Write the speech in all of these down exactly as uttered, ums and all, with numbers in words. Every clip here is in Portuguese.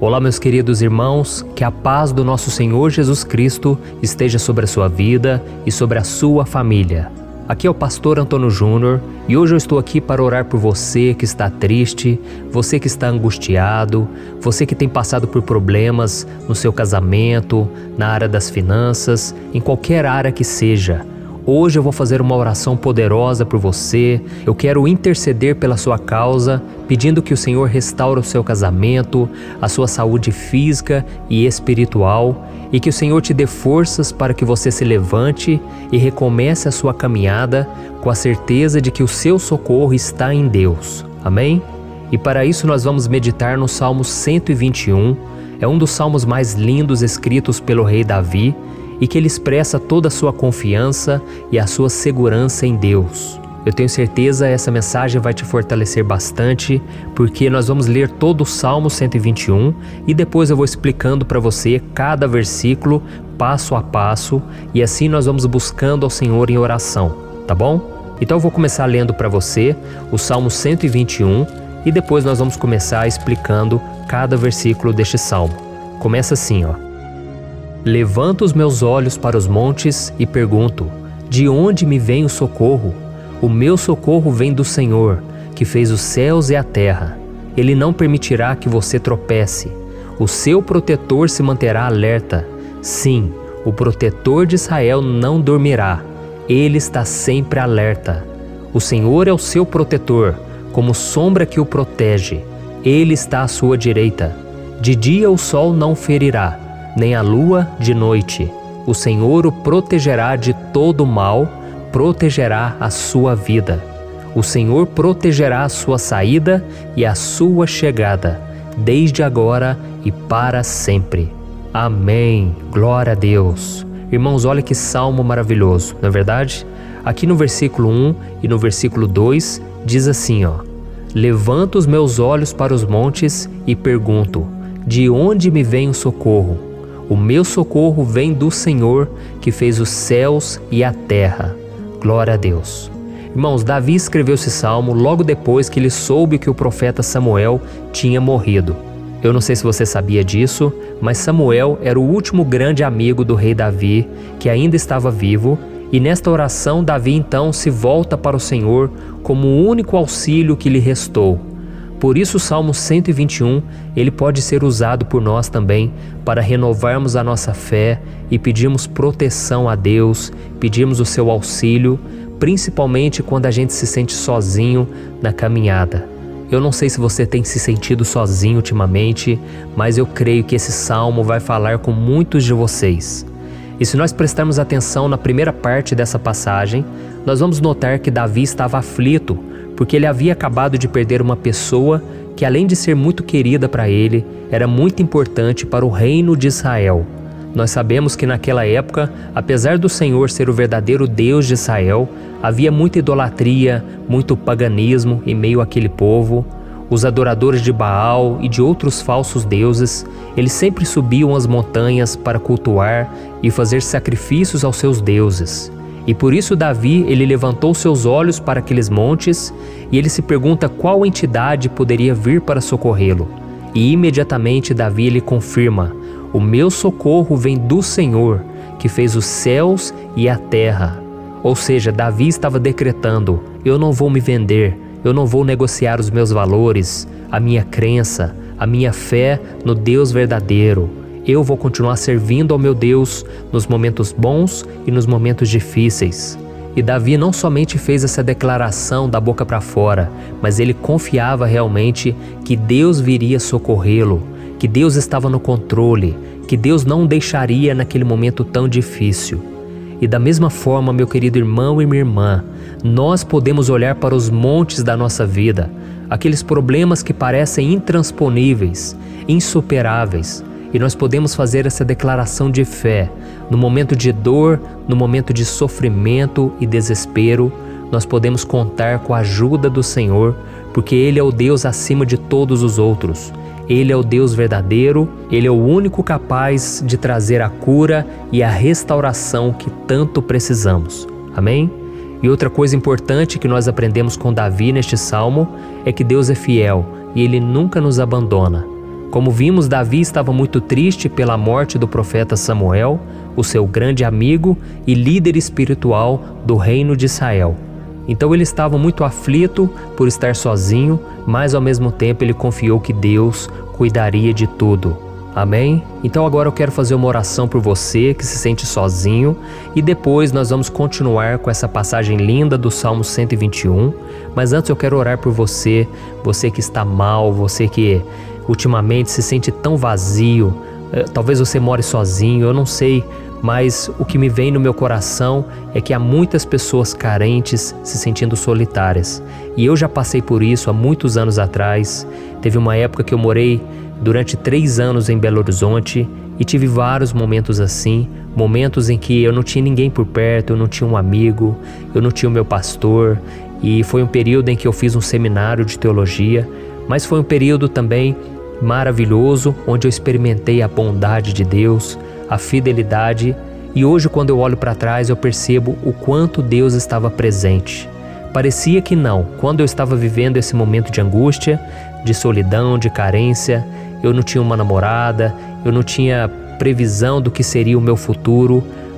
Olá, meus queridos irmãos, que a paz do nosso Senhor Jesus Cristo esteja sobre a sua vida e sobre a sua família. Aqui é o pastor Antônio Júnior e hoje eu estou aqui para orar por você que está triste, você que está angustiado, você que tem passado por problemas no seu casamento, na área das finanças, em qualquer área que seja. Hoje eu vou fazer uma oração poderosa por você. Eu quero interceder pela sua causa, pedindo que o Senhor restaure o seu casamento, a sua saúde física e espiritual, e que o Senhor te dê forças para que você se levante e recomece a sua caminhada com a certeza de que o seu socorro está em Deus. Amém? E para isso nós vamos meditar no Salmo cento e vinte e um. É um dos salmos mais lindos escritos pelo rei Davi, e que ele expressa toda a sua confiança e a sua segurança em Deus. Eu tenho certeza essa mensagem vai te fortalecer bastante, porque nós vamos ler todo o Salmo cento e vinte e um e depois eu vou explicando para você cada versículo, passo a passo, e assim nós vamos buscando ao Senhor em oração, tá bom? Então eu vou começar lendo para você o Salmo cento e vinte e um e depois nós vamos começar explicando cada versículo deste Salmo. Começa assim, ó. Levanto os meus olhos para os montes e pergunto: de onde me vem o socorro? O meu socorro vem do Senhor, que fez os céus e a terra. Ele não permitirá que você tropece. O seu protetor se manterá alerta. Sim, o protetor de Israel não dormirá. Ele está sempre alerta. O Senhor é o seu protetor, como sombra que o protege. Ele está à sua direita. De dia o sol não ferirá, nem a lua de noite. O Senhor o protegerá de todo mal, protegerá a sua vida. O Senhor protegerá a sua saída e a sua chegada, desde agora e para sempre. Amém. Glória a Deus. Irmãos, olha que salmo maravilhoso, não é verdade? Aqui no versículo um e no versículo dois diz assim, ó: levanto os meus olhos para os montes e pergunto: de onde me vem o socorro? O meu socorro vem do Senhor, que fez os céus e a terra. Glória a Deus. Irmãos, Davi escreveu esse salmo logo depois que ele soube que o profeta Samuel tinha morrido. Eu não sei se você sabia disso, mas Samuel era o último grande amigo do rei Davi, que ainda estava vivo, e nesta oração Davi então se volta para o Senhor como o único auxílio que lhe restou. Por isso o Salmo cento e vinte e um, ele pode ser usado por nós também para renovarmos a nossa fé e pedirmos proteção a Deus, pedirmos o seu auxílio, principalmente quando a gente se sente sozinho na caminhada. Eu não sei se você tem se sentido sozinho ultimamente, mas eu creio que esse Salmo vai falar com muitos de vocês. E se nós prestarmos atenção na primeira parte dessa passagem, nós vamos notar que Davi estava aflito, porque ele havia acabado de perder uma pessoa que, além de ser muito querida para ele, era muito importante para o reino de Israel. Nós sabemos que naquela época, apesar do Senhor ser o verdadeiro Deus de Israel, havia muita idolatria, muito paganismo em meio àquele povo. Os adoradores de Baal e de outros falsos deuses, eles sempre subiam as montanhas para cultuar e fazer sacrifícios aos seus deuses. E por isso Davi, ele levantou seus olhos para aqueles montes e ele se pergunta qual entidade poderia vir para socorrê-lo. E imediatamente Davi ele confirma: o meu socorro vem do Senhor, que fez os céus e a terra. Ou seja, Davi estava decretando: eu não vou me vender, eu não vou negociar os meus valores, a minha crença, a minha fé no Deus verdadeiro. Eu vou continuar servindo ao meu Deus nos momentos bons e nos momentos difíceis. E Davi não somente fez essa declaração da boca para fora, mas ele confiava realmente que Deus viria socorrê-lo, que Deus estava no controle, que Deus não o deixaria naquele momento tão difícil. E da mesma forma, meu querido irmão e minha irmã, nós podemos olhar para os montes da nossa vida, aqueles problemas que parecem intransponíveis, insuperáveis, e nós podemos fazer essa declaração de fé. No momento de dor, no momento de sofrimento e desespero, nós podemos contar com a ajuda do Senhor, porque Ele é o Deus acima de todos os outros. Ele é o Deus verdadeiro, Ele é o único capaz de trazer a cura e a restauração que tanto precisamos. Amém? E outra coisa importante que nós aprendemos com Davi neste salmo é que Deus é fiel e Ele nunca nos abandona. Como vimos, Davi estava muito triste pela morte do profeta Samuel, o seu grande amigo e líder espiritual do reino de Israel. Então ele estava muito aflito por estar sozinho, mas ao mesmo tempo ele confiou que Deus cuidaria de tudo. Amém? Então agora eu quero fazer uma oração por você que se sente sozinho e depois nós vamos continuar com essa passagem linda do Salmo cento e vinte e um. Mas antes eu quero orar por você, você que está mal, você que ultimamente se sente tão vazio, talvez você more sozinho, eu não sei, mas o que me vem no meu coração é que há muitas pessoas carentes se sentindo solitárias. E eu já passei por isso há muitos anos atrás. Teve uma época que eu morei durante três anos em Belo Horizonte e tive vários momentos assim, momentos em que eu não tinha ninguém por perto, eu não tinha um amigo, eu não tinha o meu pastor, e foi um período em que eu fiz um seminário de teologia, mas foi um período também maravilhoso, onde eu experimentei a bondade de Deus, a fidelidade, e hoje quando eu olho para trás eu percebo o quanto Deus estava presente. Parecia que não, quando eu estava vivendo esse momento de angústia, de solidão, de carência, eu não tinha uma namorada, eu não tinha previsão do que seria o meu futuro,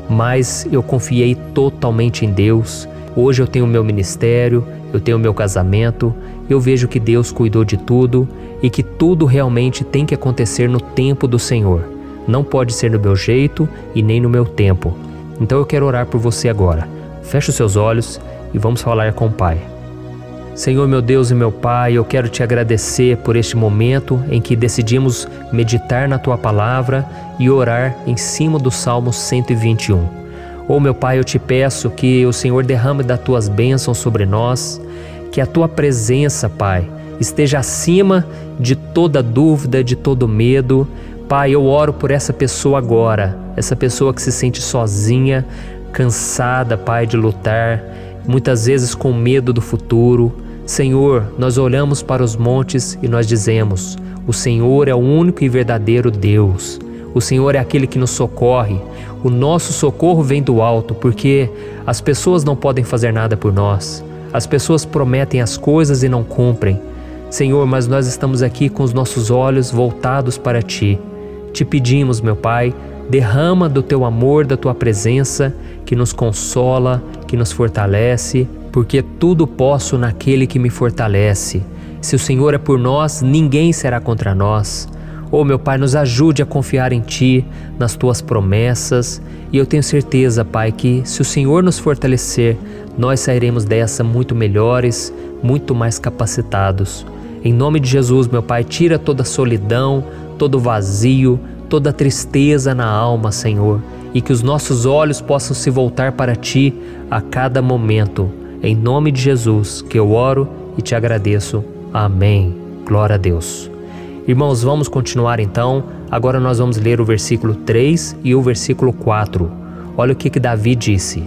mas eu confiei totalmente em Deus. Hoje eu tenho o meu ministério, eu tenho o meu casamento, eu vejo que Deus cuidou de tudo e que tudo realmente tem que acontecer no tempo do Senhor. Não pode ser no meu jeito e nem no meu tempo. Então eu quero orar por você agora. Feche os seus olhos e vamos falar com o Pai. Senhor, meu Deus e meu Pai, eu quero te agradecer por este momento em que decidimos meditar na Tua Palavra e orar em cima do Salmo cento e vinte e um. Oh, meu Pai, eu te peço que o Senhor derrame das Tuas bênçãos sobre nós, que a Tua presença, Pai, esteja acima de toda dúvida, de todo medo. Pai, eu oro por essa pessoa agora, essa pessoa que se sente sozinha, cansada, Pai, de lutar, muitas vezes com medo do futuro. Senhor, nós olhamos para os montes e nós dizemos: o Senhor é o único e verdadeiro Deus. O Senhor é aquele que nos socorre. O nosso socorro vem do alto, porque as pessoas não podem fazer nada por nós. As pessoas prometem as coisas e não cumprem. Senhor, mas nós estamos aqui com os nossos olhos voltados para Ti. Te pedimos, meu Pai, derrama do Teu amor, da Tua presença, que nos consola, que nos fortalece, porque tudo posso naquele que me fortalece. Se o Senhor é por nós, ninguém será contra nós. Oh, meu Pai, nos ajude a confiar em Ti, nas Tuas promessas, e eu tenho certeza, Pai, que se o Senhor nos fortalecer, nós sairemos dessa muito melhores, muito mais capacitados. Em nome de Jesus, meu Pai, tira toda a solidão, todo o vazio, toda a tristeza na alma, Senhor, e que os nossos olhos possam se voltar para Ti a cada momento. Em nome de Jesus que eu oro e te agradeço. Amém. Glória a Deus. Irmãos, vamos continuar então. Agora nós vamos ler o versículo três e o versículo quatro. Olha o que que Davi disse.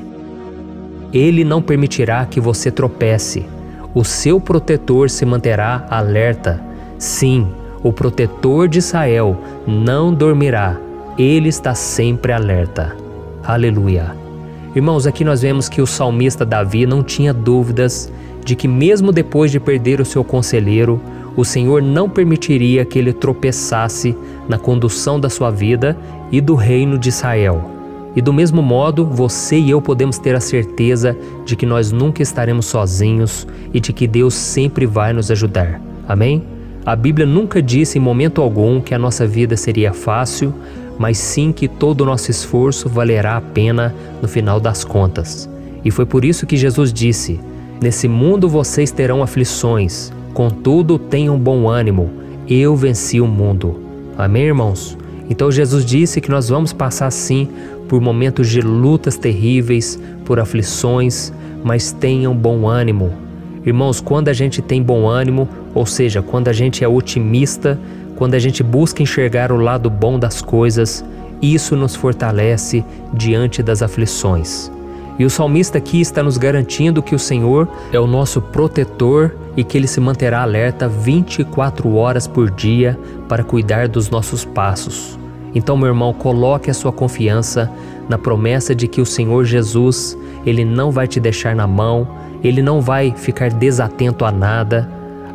Ele não permitirá que você tropece. O seu protetor se manterá alerta. Sim, o protetor de Israel não dormirá. Ele está sempre alerta. Aleluia. Irmãos, aqui nós vemos que o salmista Davi não tinha dúvidas de que mesmo depois de perder o seu conselheiro, o Senhor não permitiria que ele tropeçasse na condução da sua vida e do reino de Israel. E do mesmo modo, você e eu podemos ter a certeza de que nós nunca estaremos sozinhos e de que Deus sempre vai nos ajudar. Amém? A Bíblia nunca disse em momento algum que a nossa vida seria fácil, mas sim que todo o nosso esforço valerá a pena no final das contas. E foi por isso que Jesus disse: nesse mundo vocês terão aflições, contudo tenham bom ânimo, eu venci o mundo. Amém, irmãos? Então Jesus disse que nós vamos passar sim por momentos de lutas terríveis, por aflições, mas tenham bom ânimo. Irmãos, quando a gente tem bom ânimo, ou seja, quando a gente é otimista, quando a gente busca enxergar o lado bom das coisas, isso nos fortalece diante das aflições. E o salmista aqui está nos garantindo que o Senhor é o nosso protetor e que Ele se manterá alerta vinte e quatro horas por dia para cuidar dos nossos passos. Então, meu irmão, coloque a sua confiança na promessa de que o Senhor Jesus, Ele não vai te deixar na mão, Ele não vai ficar desatento a nada.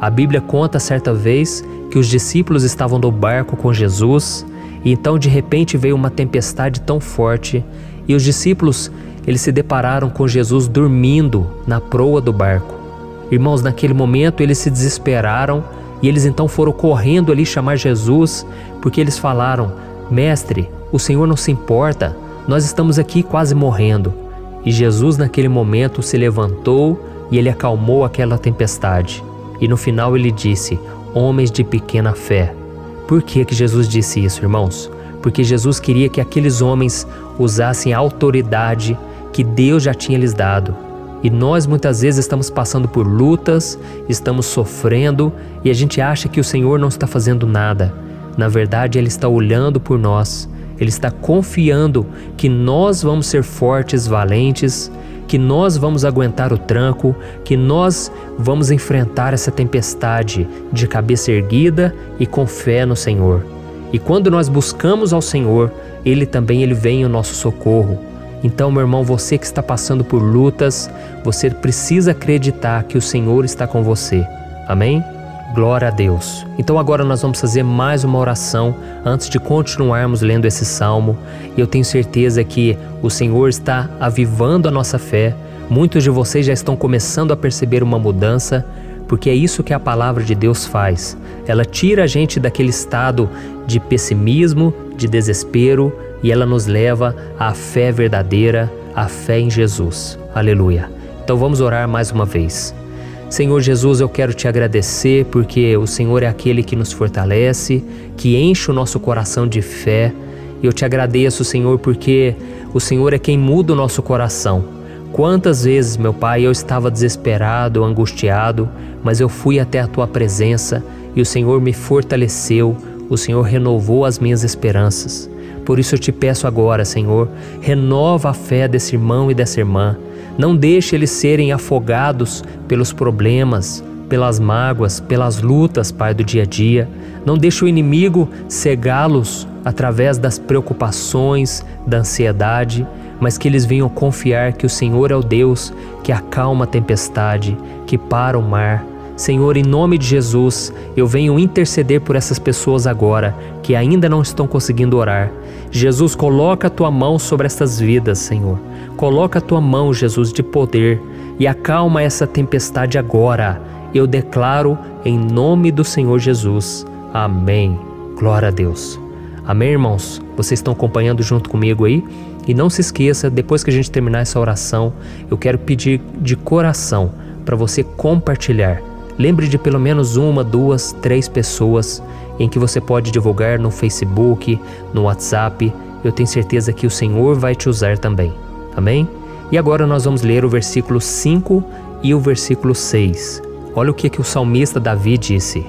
A Bíblia conta certa vez que os discípulos estavam no barco com Jesus e então de repente veio uma tempestade tão forte e os discípulos eles se depararam com Jesus dormindo na proa do barco. Irmãos, naquele momento eles se desesperaram e eles então foram correndo ali chamar Jesus porque eles falaram: Mestre, o Senhor não se importa, nós estamos aqui quase morrendo. E Jesus naquele momento se levantou e ele acalmou aquela tempestade. E no final ele disse: homens de pequena fé. Por que que Jesus disse isso, irmãos? Porque Jesus queria que aqueles homens usassem a autoridade que Deus já tinha lhes dado. E nós muitas vezes estamos passando por lutas, estamos sofrendo e a gente acha que o Senhor não está fazendo nada. Na verdade, Ele está olhando por nós, Ele está confiando que nós vamos ser fortes, valentes, que nós vamos aguentar o tranco, que nós vamos enfrentar essa tempestade de cabeça erguida e com fé no Senhor. E quando nós buscamos ao Senhor, Ele também ele vem em nosso socorro. Então, meu irmão, você que está passando por lutas, você precisa acreditar que o Senhor está com você. Amém? Glória a Deus. Então agora nós vamos fazer mais uma oração antes de continuarmos lendo esse salmo. E eu tenho certeza que o Senhor está avivando a nossa fé. Muitos de vocês já estão começando a perceber uma mudança, porque é isso que a palavra de Deus faz. Ela tira a gente daquele estado de pessimismo, de desespero, e ela nos leva à fé verdadeira, à fé em Jesus. Aleluia. Então vamos orar mais uma vez. Senhor Jesus, eu quero te agradecer porque o Senhor é aquele que nos fortalece, que enche o nosso coração de fé. Eu te agradeço, Senhor, porque o Senhor é quem muda o nosso coração. Quantas vezes, meu Pai, eu estava desesperado, angustiado, mas eu fui até a Tua presença e o Senhor me fortaleceu, o Senhor renovou as minhas esperanças. Por isso eu te peço agora, Senhor, renova a fé desse irmão e dessa irmã. Não deixe eles serem afogados pelos problemas, pelas mágoas, pelas lutas, Pai, do dia a dia. Não deixe o inimigo cegá-los através das preocupações, da ansiedade, mas que eles venham confiar que o Senhor é o Deus que acalma a tempestade, que para o mar. Senhor, em nome de Jesus, eu venho interceder por essas pessoas agora que ainda não estão conseguindo orar. Jesus, coloca a Tua mão sobre essas vidas, Senhor. Coloca a Tua mão, Jesus, de poder e acalma essa tempestade agora. Eu declaro em nome do Senhor Jesus. Amém. Glória a Deus. Amém, irmãos? Vocês estão acompanhando junto comigo aí? E não se esqueça, depois que a gente terminar essa oração, eu quero pedir de coração para você compartilhar. Lembre de pelo menos uma, duas, três pessoas em que você pode divulgar no Facebook, no WhatsApp. Eu tenho certeza que o Senhor vai te usar também. Amém? E agora nós vamos ler o versículo cinco e o versículo seis. Olha o que, que o salmista Davi disse.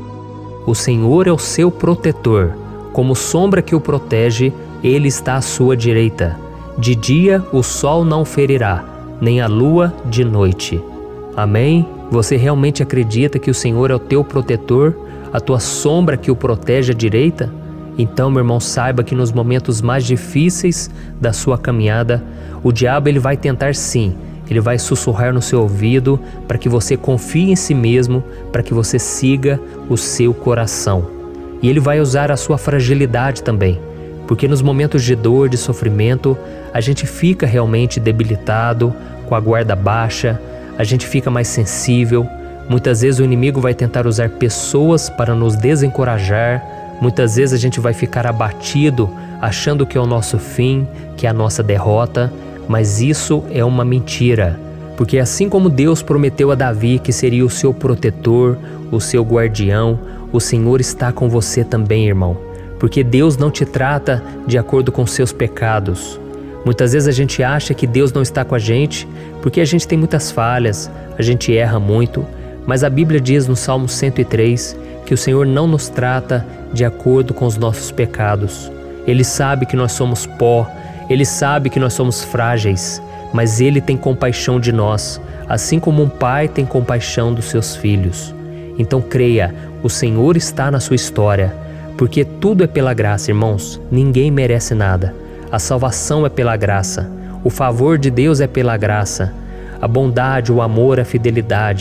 O Senhor é o seu protetor, como sombra que o protege, Ele está à sua direita. De dia o sol não ferirá, nem a lua de noite. Amém? Você realmente acredita que o Senhor é o teu protetor, a tua sombra que o protege à direita? Então, meu irmão, saiba que nos momentos mais difíceis da sua caminhada, o diabo ele vai tentar sim, ele vai sussurrar no seu ouvido para que você confie em si mesmo, para que você siga o seu coração. E ele vai usar a sua fragilidade também, porque nos momentos de dor, de sofrimento, a gente fica realmente debilitado, com a guarda baixa, a gente fica mais sensível. Muitas vezes o inimigo vai tentar usar pessoas para nos desencorajar. Muitas vezes a gente vai ficar abatido, achando que é o nosso fim, que é a nossa derrota. Mas isso é uma mentira. Porque assim como Deus prometeu a Davi que seria o seu protetor, o seu guardião, o Senhor está com você também, irmão. Porque Deus não te trata de acordo com seus pecados. Muitas vezes a gente acha que Deus não está com a gente porque a gente tem muitas falhas, a gente erra muito, mas a Bíblia diz no Salmo cento e três que o Senhor não nos trata de acordo com os nossos pecados. Ele sabe que nós somos pó, Ele sabe que nós somos frágeis, mas Ele tem compaixão de nós, assim como um pai tem compaixão dos seus filhos. Então creia, o Senhor está na sua história, porque tudo é pela graça, irmãos, ninguém merece nada. A salvação é pela graça, o favor de Deus é pela graça, a bondade, o amor, a fidelidade,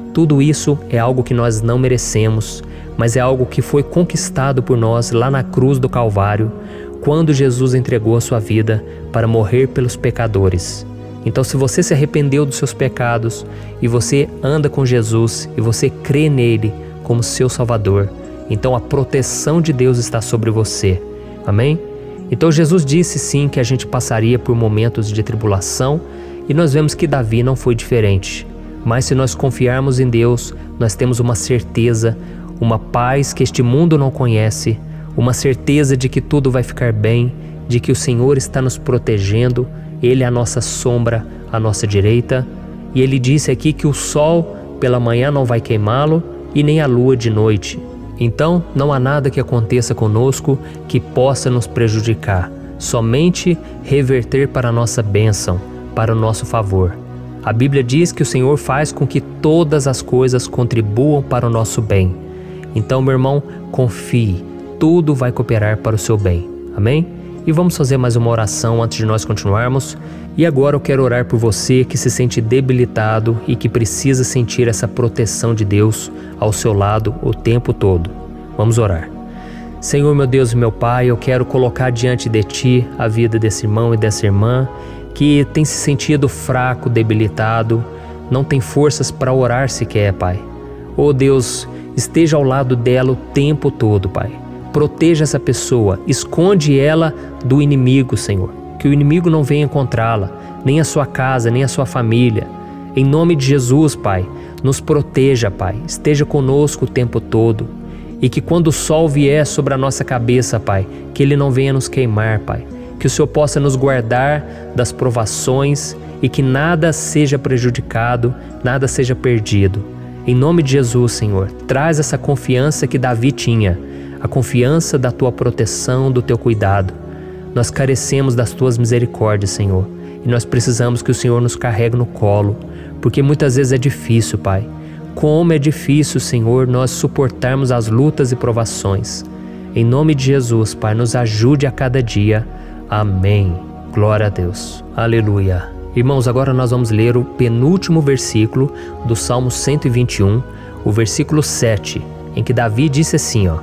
Tudo isso é algo que nós não merecemos, mas é algo que foi conquistado por nós lá na cruz do Calvário, quando Jesus entregou a sua vida para morrer pelos pecadores. Então, se você se arrependeu dos seus pecados e você anda com Jesus e você crê nele como seu Salvador, então a proteção de Deus está sobre você. Amém? Então Jesus disse sim que a gente passaria por momentos de tribulação e nós vemos que Davi não foi diferente. Mas se nós confiarmos em Deus, nós temos uma certeza, uma paz que este mundo não conhece, uma certeza de que tudo vai ficar bem, de que o Senhor está nos protegendo, Ele é a nossa sombra, a nossa direita. E Ele disse aqui que o sol pela manhã não vai queimá-lo e nem a lua de noite. Então não há nada que aconteça conosco que possa nos prejudicar, somente reverter para a nossa bênção, para o nosso favor. A Bíblia diz que o Senhor faz com que todas as coisas contribuam para o nosso bem. Então, meu irmão, confie, tudo vai cooperar para o seu bem. Amém? E vamos fazer mais uma oração antes de nós continuarmos. E agora eu quero orar por você que se sente debilitado e que precisa sentir essa proteção de Deus ao seu lado o tempo todo. Vamos orar. Senhor, meu Deus e meu Pai, eu quero colocar diante de Ti a vida desse irmão e dessa irmã que tem se sentido fraco, debilitado, não tem forças para orar sequer, Pai. Oh Deus, esteja ao lado dela o tempo todo, Pai. Proteja essa pessoa, esconde ela do inimigo, Senhor. Que o inimigo não venha encontrá-la, nem a sua casa, nem a sua família. Em nome de Jesus, Pai, nos proteja, Pai. Esteja conosco o tempo todo. E que quando o sol vier sobre a nossa cabeça, Pai, que ele não venha nos queimar, Pai. Que o Senhor possa nos guardar das provações e que nada seja prejudicado, nada seja perdido. Em nome de Jesus, Senhor, traz essa confiança que Davi tinha, a confiança da Tua proteção, do Teu cuidado. Nós carecemos das Tuas misericórdias, Senhor, e nós precisamos que o Senhor nos carregue no colo, porque muitas vezes é difícil, Pai. Como é difícil, Senhor, nós suportarmos as lutas e provações. Em nome de Jesus, Pai, nos ajude a cada dia. Amém. Glória a Deus. Aleluia. Irmãos, agora nós vamos ler o penúltimo versículo do Salmo cento e vinte e um, o versículo sete, em que Davi disse assim, ó: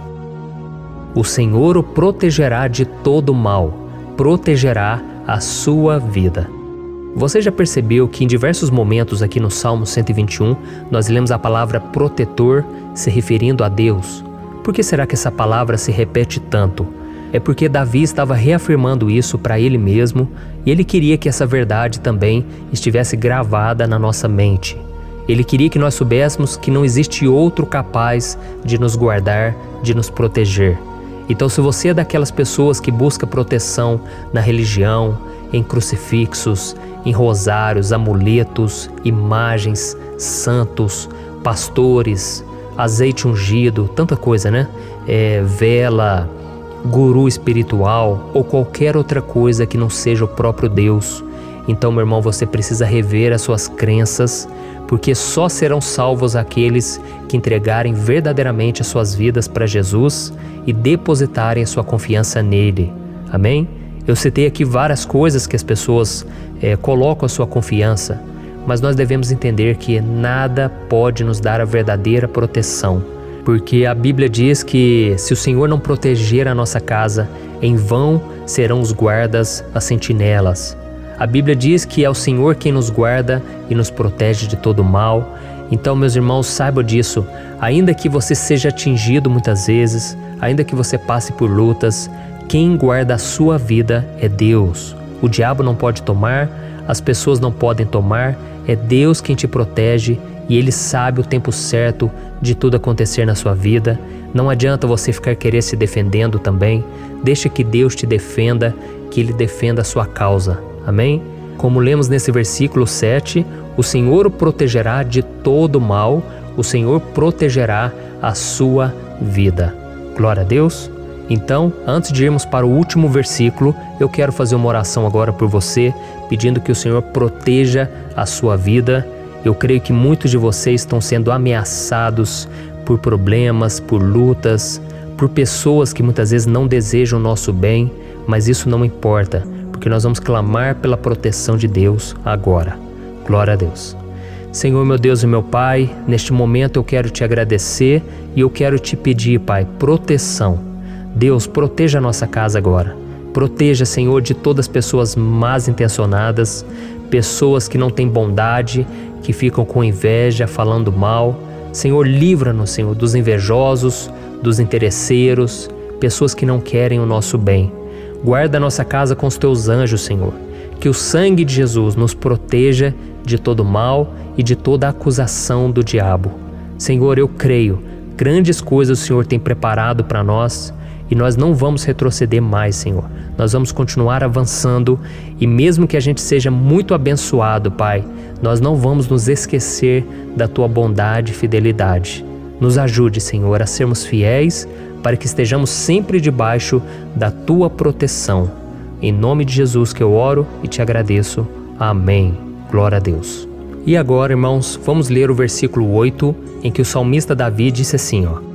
O Senhor o protegerá de todo mal, protegerá a sua vida. Você já percebeu que em diversos momentos aqui no Salmo cento e vinte e um, nós lemos a palavra protetor se referindo a Deus? Por que será que essa palavra se repete tanto? É porque Davi estava reafirmando isso para ele mesmo e ele queria que essa verdade também estivesse gravada na nossa mente. Ele queria que nós soubéssemos que não existe outro capaz de nos guardar, de nos proteger. Então, se você é daquelas pessoas que busca proteção na religião, em crucifixos, em rosários, amuletos, imagens, santos, pastores, azeite ungido, tanta coisa, né? É, vela, guru espiritual ou qualquer outra coisa que não seja o próprio Deus. Então, meu irmão, você precisa rever as suas crenças, porque só serão salvos aqueles que entregarem verdadeiramente as suas vidas para Jesus e depositarem a sua confiança nele. Amém? Eu citei aqui várias coisas que as pessoas é, colocam a sua confiança, mas nós devemos entender que nada pode nos dar a verdadeira proteção, porque a Bíblia diz que se o Senhor não proteger a nossa casa, em vão serão os guardas, as sentinelas. A Bíblia diz que é o Senhor quem nos guarda e nos protege de todo mal. Então, meus irmãos, saibam disso. Ainda que você seja atingido muitas vezes, ainda que você passe por lutas, quem guarda a sua vida é Deus. O diabo não pode tomar, as pessoas não podem tomar, é Deus quem te protege e Ele sabe o tempo certo de tudo acontecer na sua vida. Não adianta você ficar querer se defendendo também. Deixa que Deus te defenda, que Ele defenda a sua causa. Amém? Como lemos nesse versículo sete, o Senhor o protegerá de todo mal, o Senhor protegerá a sua vida. Glória a Deus. Então, antes de irmos para o último versículo, eu quero fazer uma oração agora por você, pedindo que o Senhor proteja a sua vida. Eu creio que muitos de vocês estão sendo ameaçados por problemas, por lutas, por pessoas que muitas vezes não desejam o nosso bem, mas isso não importa, porque nós vamos clamar pela proteção de Deus agora. Glória a Deus. Senhor, meu Deus e meu Pai, neste momento eu quero te agradecer e eu quero te pedir, Pai, proteção. Deus, proteja a nossa casa agora. Proteja, Senhor, de todas as pessoas más intencionadas, pessoas que não têm bondade, que ficam com inveja, falando mal. Senhor, livra-nos, Senhor, dos invejosos, dos interesseiros, pessoas que não querem o nosso bem. Guarda a nossa casa com os teus anjos, Senhor. Que o sangue de Jesus nos proteja de todo mal e de toda acusação do diabo. Senhor, eu creio, grandes coisas o Senhor tem preparado para nós e nós não vamos retroceder mais, Senhor. Nós vamos continuar avançando e mesmo que a gente seja muito abençoado, Pai, nós não vamos nos esquecer da Tua bondade e fidelidade. Nos ajude, Senhor, a sermos fiéis para que estejamos sempre debaixo da Tua proteção. Em nome de Jesus que eu oro e te agradeço. Amém. Glória a Deus. E agora, irmãos, vamos ler o versículo oito, em que o salmista Davi disse assim, ó: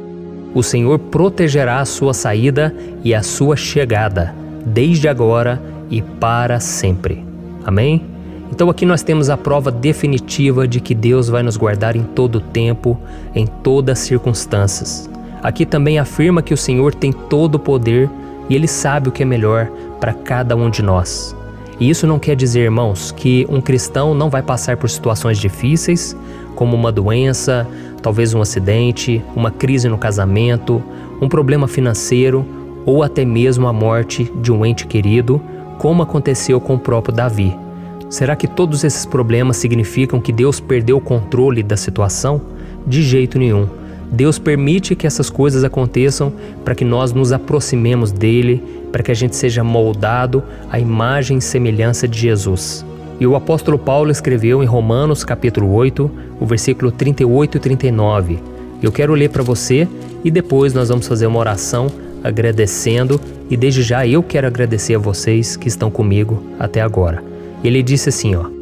O Senhor protegerá a sua saída e a sua chegada, desde agora e para sempre. Amém? Então aqui nós temos a prova definitiva de que Deus vai nos guardar em todo o tempo, em todas as circunstâncias. Aqui também afirma que o Senhor tem todo o poder e Ele sabe o que é melhor para cada um de nós. E isso não quer dizer, irmãos, que um cristão não vai passar por situações difíceis, como uma doença, talvez um acidente, uma crise no casamento, um problema financeiro ou até mesmo a morte de um ente querido, como aconteceu com o próprio Davi. Será que todos esses problemas significam que Deus perdeu o controle da situação? De jeito nenhum. Deus permite que essas coisas aconteçam para que nós nos aproximemos dele, para que a gente seja moldado à imagem e semelhança de Jesus. E o apóstolo Paulo escreveu em Romanos capítulo oito, o versículo trinta e oito e trinta e nove. Eu quero ler para você e depois nós vamos fazer uma oração agradecendo, e desde já eu quero agradecer a vocês que estão comigo até agora. Ele disse assim, ó: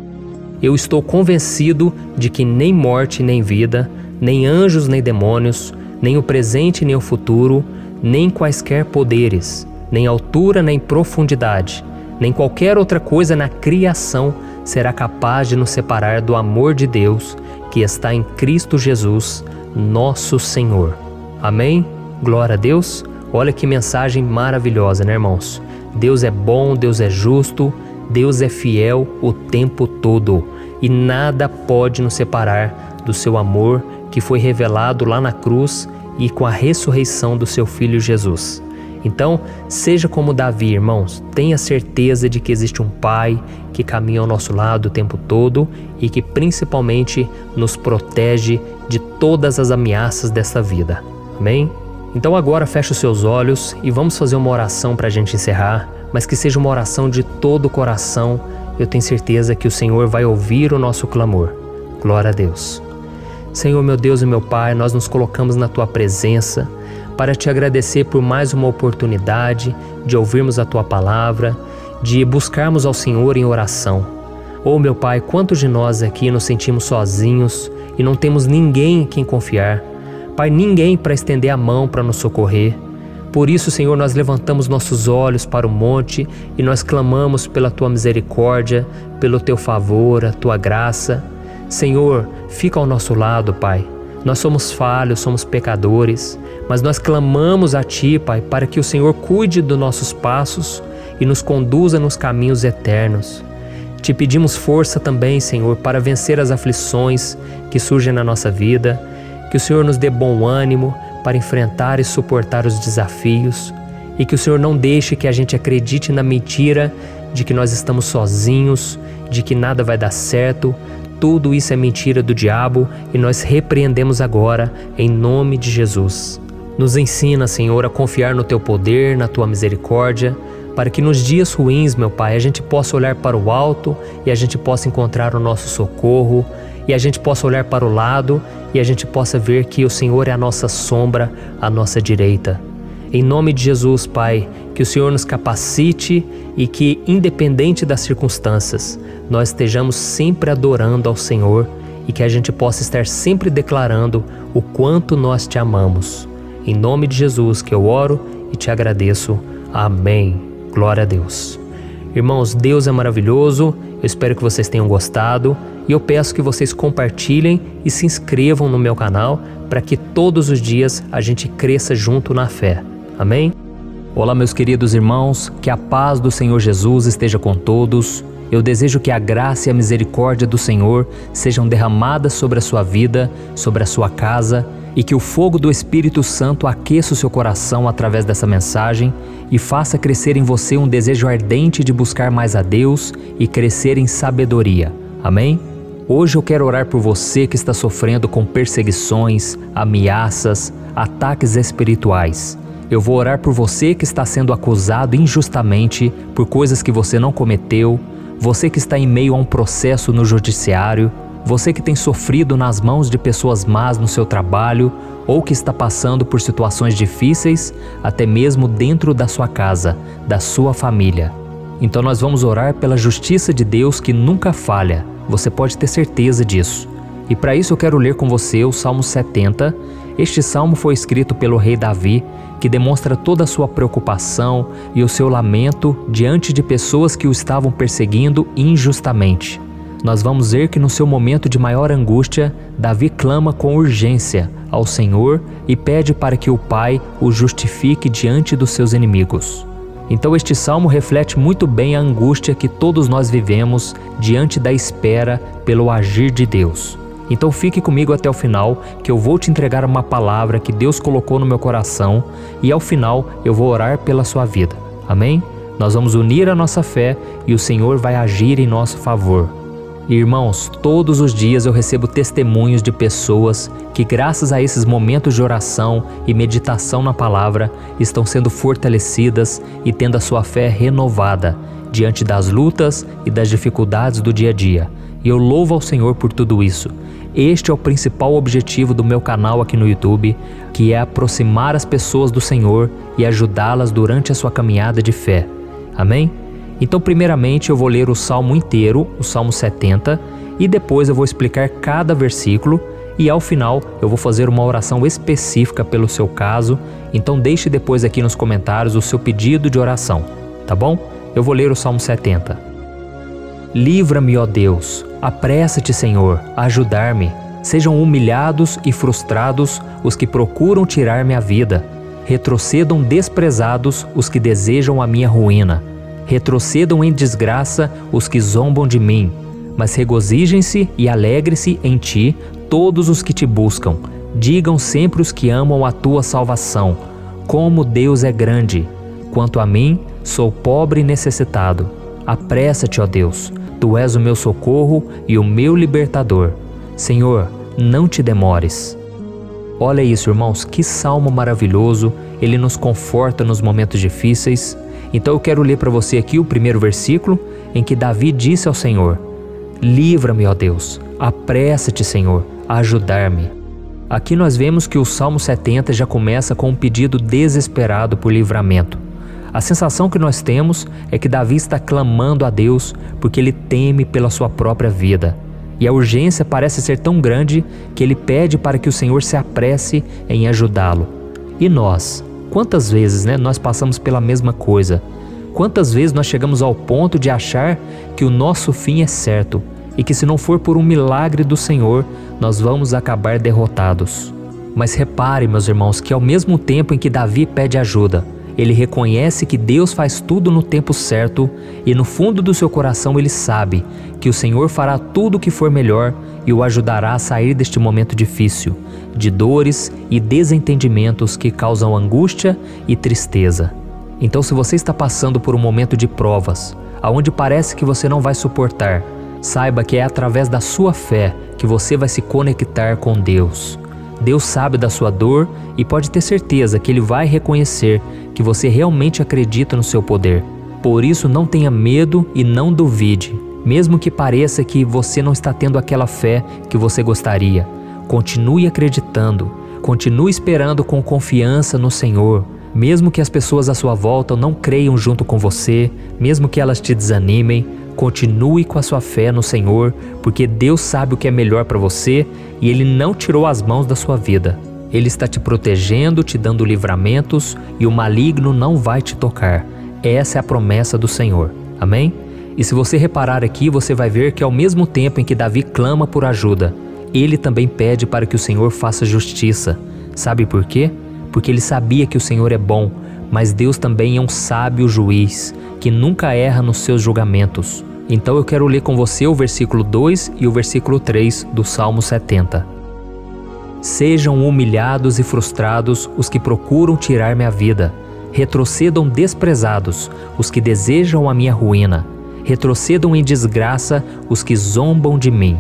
Eu estou convencido de que nem morte nem vida, nem anjos nem demônios, nem o presente nem o futuro, nem quaisquer poderes, nem altura nem profundidade, nem qualquer outra coisa na criação será capaz de nos separar do amor de Deus que está em Cristo Jesus, nosso Senhor. Amém? Glória a Deus. Olha que mensagem maravilhosa, né, irmãos? Deus é bom, Deus é justo, Deus é fiel o tempo todo e nada pode nos separar do seu amor que foi revelado lá na cruz e com a ressurreição do seu Filho Jesus. Então, seja como Davi, irmãos, tenha certeza de que existe um Pai que caminha ao nosso lado o tempo todo e que principalmente nos protege de todas as ameaças dessa vida. Amém? Então agora feche os seus olhos e vamos fazer uma oração para a gente encerrar, mas que seja uma oração de todo o coração. Eu tenho certeza que o Senhor vai ouvir o nosso clamor. Glória a Deus. Senhor, meu Deus e meu Pai, nós nos colocamos na Tua presença para Te agradecer por mais uma oportunidade de ouvirmos a Tua palavra, de buscarmos ao Senhor em oração. Oh, meu Pai, quantos de nós aqui nos sentimos sozinhos e não temos ninguém em quem confiar. Pai, ninguém para estender a mão para nos socorrer. Por isso, Senhor, nós levantamos nossos olhos para o monte e nós clamamos pela Tua misericórdia, pelo Teu favor, a Tua graça. Senhor, fica ao nosso lado, Pai. Nós somos falhos, somos pecadores, mas nós clamamos a Ti, Pai, para que o Senhor cuide dos nossos passos e nos conduza nos caminhos eternos. Te pedimos força também, Senhor, para vencer as aflições que surgem na nossa vida, que o Senhor nos dê bom ânimo para enfrentar e suportar os desafios e que o Senhor não deixe que a gente acredite na mentira de que nós estamos sozinhos, de que nada vai dar certo. Tudo isso é mentira do diabo e nós repreendemos agora em nome de Jesus. Nos ensina, Senhor, a confiar no Teu poder, na Tua misericórdia, para que nos dias ruins, meu Pai, a gente possa olhar para o alto e a gente possa encontrar o nosso socorro, e a gente possa olhar para o lado e a gente possa ver que o Senhor é a nossa sombra, a nossa direita. Em nome de Jesus, Pai, que o Senhor nos capacite e que, independente das circunstâncias, nós estejamos sempre adorando ao Senhor e que a gente possa estar sempre declarando o quanto nós Te amamos. Em nome de Jesus que eu oro e Te agradeço. Amém. Glória a Deus. Irmãos, Deus é maravilhoso. Eu espero que vocês tenham gostado e eu peço que vocês compartilhem e se inscrevam no meu canal para que todos os dias a gente cresça junto na fé. Amém? Olá, meus queridos irmãos, que a paz do Senhor Jesus esteja com todos. Eu desejo que a graça e a misericórdia do Senhor sejam derramadas sobre a sua vida, sobre a sua casa, e que o fogo do Espírito Santo aqueça o seu coração através dessa mensagem e faça crescer em você um desejo ardente de buscar mais a Deus e crescer em sabedoria. Amém? Hoje eu quero orar por você que está sofrendo com perseguições, ameaças, ataques espirituais. Eu vou orar por você que está sendo acusado injustamente por coisas que você não cometeu, você que está em meio a um processo no judiciário, você que tem sofrido nas mãos de pessoas más no seu trabalho ou que está passando por situações difíceis, até mesmo dentro da sua casa, da sua família. Então nós vamos orar pela justiça de Deus que nunca falha, você pode ter certeza disso. E para isso eu quero ler com você o Salmo setenta. Este salmo foi escrito pelo rei Davi, que demonstra toda a sua preocupação e o seu lamento diante de pessoas que o estavam perseguindo injustamente. Nós vamos ver que no seu momento de maior angústia, Davi clama com urgência ao Senhor e pede para que o Pai o justifique diante dos seus inimigos. Então este salmo reflete muito bem a angústia que todos nós vivemos diante da espera pelo agir de Deus. Então fique comigo até o final, que eu vou te entregar uma palavra que Deus colocou no meu coração e ao final eu vou orar pela sua vida. Amém? Nós vamos unir a nossa fé e o Senhor vai agir em nosso favor. Irmãos, todos os dias eu recebo testemunhos de pessoas que, graças a esses momentos de oração e meditação na palavra, estão sendo fortalecidas e tendo a sua fé renovada diante das lutas e das dificuldades do dia a dia. E eu louvo ao Senhor por tudo isso. Este é o principal objetivo do meu canal aqui no YouTube, que é aproximar as pessoas do Senhor e ajudá-las durante a sua caminhada de fé. Amém? Então, primeiramente, eu vou ler o Salmo inteiro, o Salmo setenta, e depois eu vou explicar cada versículo, e ao final eu vou fazer uma oração específica pelo seu caso. Então deixe depois aqui nos comentários o seu pedido de oração, tá bom? Eu vou ler o Salmo setenta. Livra-me, ó Deus, apressa-te, Senhor, a ajudar-me. Sejam humilhados e frustrados os que procuram tirar-me a vida. Retrocedam desprezados os que desejam a minha ruína. Retrocedam em desgraça os que zombam de mim. Mas regozijem-se e alegre-se em ti todos os que te buscam. Digam sempre os que amam a tua salvação: como Deus é grande! Quanto a mim, sou pobre e necessitado. Apressa-te, ó Deus, tu és o meu socorro e o meu libertador. Senhor, não te demores. Olha isso, irmãos, que salmo maravilhoso, ele nos conforta nos momentos difíceis. Então eu quero ler para você aqui o primeiro versículo, em que Davi disse ao Senhor: livra-me, ó Deus, apressa-te, Senhor, a ajudar-me. Aqui nós vemos que o Salmo setenta já começa com um pedido desesperado por livramento. A sensação que nós temos é que Davi está clamando a Deus porque ele teme pela sua própria vida. E a urgência parece ser tão grande que ele pede para que o Senhor se apresse em ajudá-lo. E nós? Quantas vezes, né, nós passamos pela mesma coisa? Quantas vezes nós chegamos ao ponto de achar que o nosso fim é certo e que se não for por um milagre do Senhor, nós vamos acabar derrotados? Mas repare, meus irmãos, que ao mesmo tempo em que Davi pede ajuda, ele reconhece que Deus faz tudo no tempo certo e no fundo do seu coração ele sabe que o Senhor fará tudo o que for melhor e o ajudará a sair deste momento difícil, de dores e desentendimentos que causam angústia e tristeza. Então, se você está passando por um momento de provas, aonde parece que você não vai suportar, saiba que é através da sua fé que você vai se conectar com Deus. Deus sabe da sua dor e pode ter certeza que Ele vai reconhecer que você realmente acredita no seu poder. Por isso, não tenha medo e não duvide, mesmo que pareça que você não está tendo aquela fé que você gostaria. Continue acreditando, continue esperando com confiança no Senhor, mesmo que as pessoas à sua volta não creiam junto com você, mesmo que elas te desanimem. Continue com a sua fé no Senhor, porque Deus sabe o que é melhor para você e Ele não tirou as mãos da sua vida. Ele está te protegendo, te dando livramentos e o maligno não vai te tocar. Essa é a promessa do Senhor. Amém? E se você reparar aqui, você vai ver que ao mesmo tempo em que Davi clama por ajuda, ele também pede para que o Senhor faça justiça. Sabe por quê? Porque ele sabia que o Senhor é bom, mas Deus também é um sábio juiz, que nunca erra nos seus julgamentos. Então eu quero ler com você o versículo dois e o versículo três do Salmo setenta. Sejam humilhados e frustrados os que procuram tirar-me a vida. Retrocedam desprezados os que desejam a minha ruína. Retrocedam em desgraça os que zombam de mim.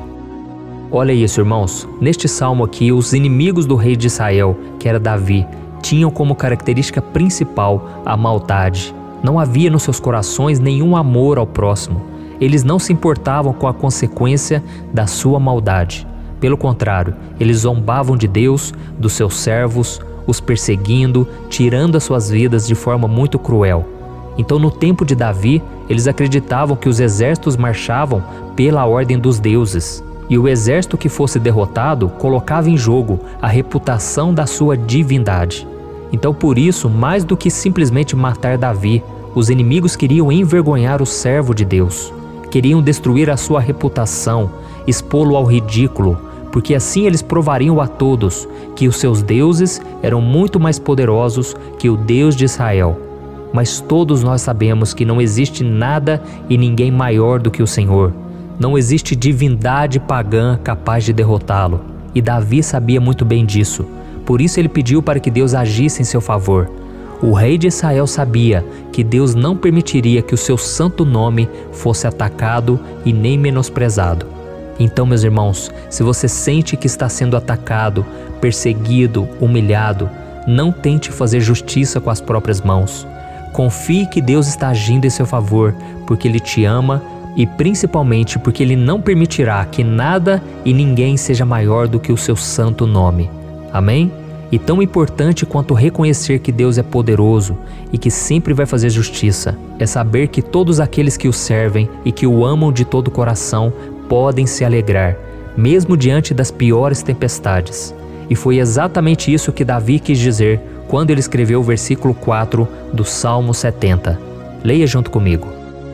Olha isso, irmãos. Neste salmo aqui, os inimigos do rei de Israel, que era Davi, tinham como característica principal a maldade. Não havia nos seus corações nenhum amor ao próximo. Eles não se importavam com a consequência da sua maldade. Pelo contrário, eles zombavam de Deus, dos seus servos, os perseguindo, tirando as suas vidas de forma muito cruel. Então, no tempo de Davi, eles acreditavam que os exércitos marchavam pela ordem dos deuses. E o exército que fosse derrotado colocava em jogo a reputação da sua divindade. Então, por isso, mais do que simplesmente matar Davi, os inimigos queriam envergonhar o servo de Deus. Queriam destruir a sua reputação, expô-lo ao ridículo, porque assim eles provariam a todos que os seus deuses eram muito mais poderosos que o Deus de Israel. Mas todos nós sabemos que não existe nada e ninguém maior do que o Senhor. Não existe divindade pagã capaz de derrotá-lo. E Davi sabia muito bem disso. Por isso ele pediu para que Deus agisse em seu favor. O rei de Israel sabia que Deus não permitiria que o seu santo nome fosse atacado e nem menosprezado. Então, meus irmãos, se você sente que está sendo atacado, perseguido, humilhado, não tente fazer justiça com as próprias mãos. Confie que Deus está agindo em seu favor, porque Ele te ama e principalmente porque Ele não permitirá que nada e ninguém seja maior do que o seu santo nome. Amém? E tão importante quanto reconhecer que Deus é poderoso e que sempre vai fazer justiça, é saber que todos aqueles que o servem e que o amam de todo o coração podem se alegrar, mesmo diante das piores tempestades. E foi exatamente isso que Davi quis dizer quando ele escreveu o versículo quatro do Salmo setenta. Leia junto comigo.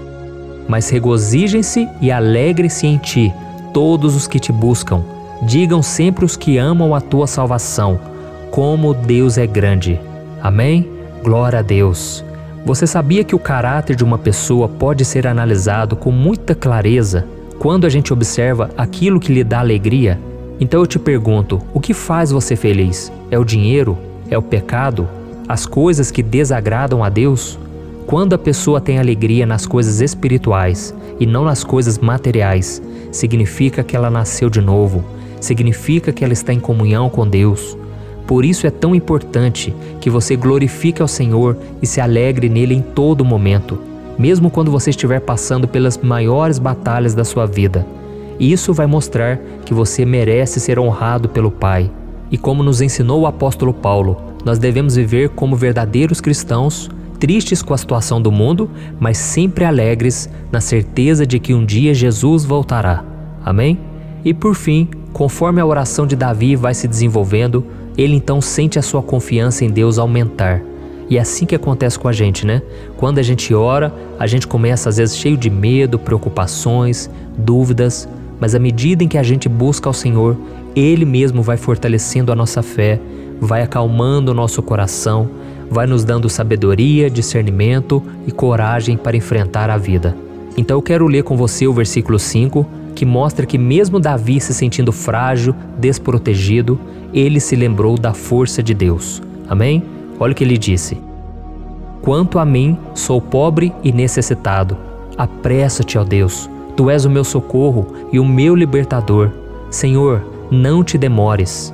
Mas regozijem-se e alegrem-se em ti, todos os que te buscam. Digam sempre os que amam a tua salvação, como Deus é grande. Amém? Glória a Deus. Você sabia que o caráter de uma pessoa pode ser analisado com muita clareza quando a gente observa aquilo que lhe dá alegria? Então eu te pergunto, o que faz você feliz? É o dinheiro? É o pecado? As coisas que desagradam a Deus? Quando a pessoa tem alegria nas coisas espirituais e não nas coisas materiais, significa que ela nasceu de novo, significa que ela está em comunhão com Deus. Por isso é tão importante que você glorifique ao Senhor e se alegre nele em todo momento, mesmo quando você estiver passando pelas maiores batalhas da sua vida. Isso vai mostrar que você merece ser honrado pelo Pai. E como nos ensinou o apóstolo Paulo, nós devemos viver como verdadeiros cristãos, tristes com a situação do mundo, mas sempre alegres na certeza de que um dia Jesus voltará. Amém? E por fim, conforme a oração de Davi vai se desenvolvendo, ele então sente a sua confiança em Deus aumentar. E é assim que acontece com a gente, né? Quando a gente ora, a gente começa às vezes cheio de medo, preocupações, dúvidas, mas à medida em que a gente busca ao Senhor, Ele mesmo vai fortalecendo a nossa fé, vai acalmando o nosso coração, vai nos dando sabedoria, discernimento e coragem para enfrentar a vida. Então eu quero ler com você o versículo cinco, que mostra que mesmo Davi se sentindo frágil, desprotegido, ele se lembrou da força de Deus. Amém? Olha o que ele disse. Quanto a mim, sou pobre e necessitado. Apressa-te, ó Deus. Tu és o meu socorro e o meu libertador. Senhor, não te demores.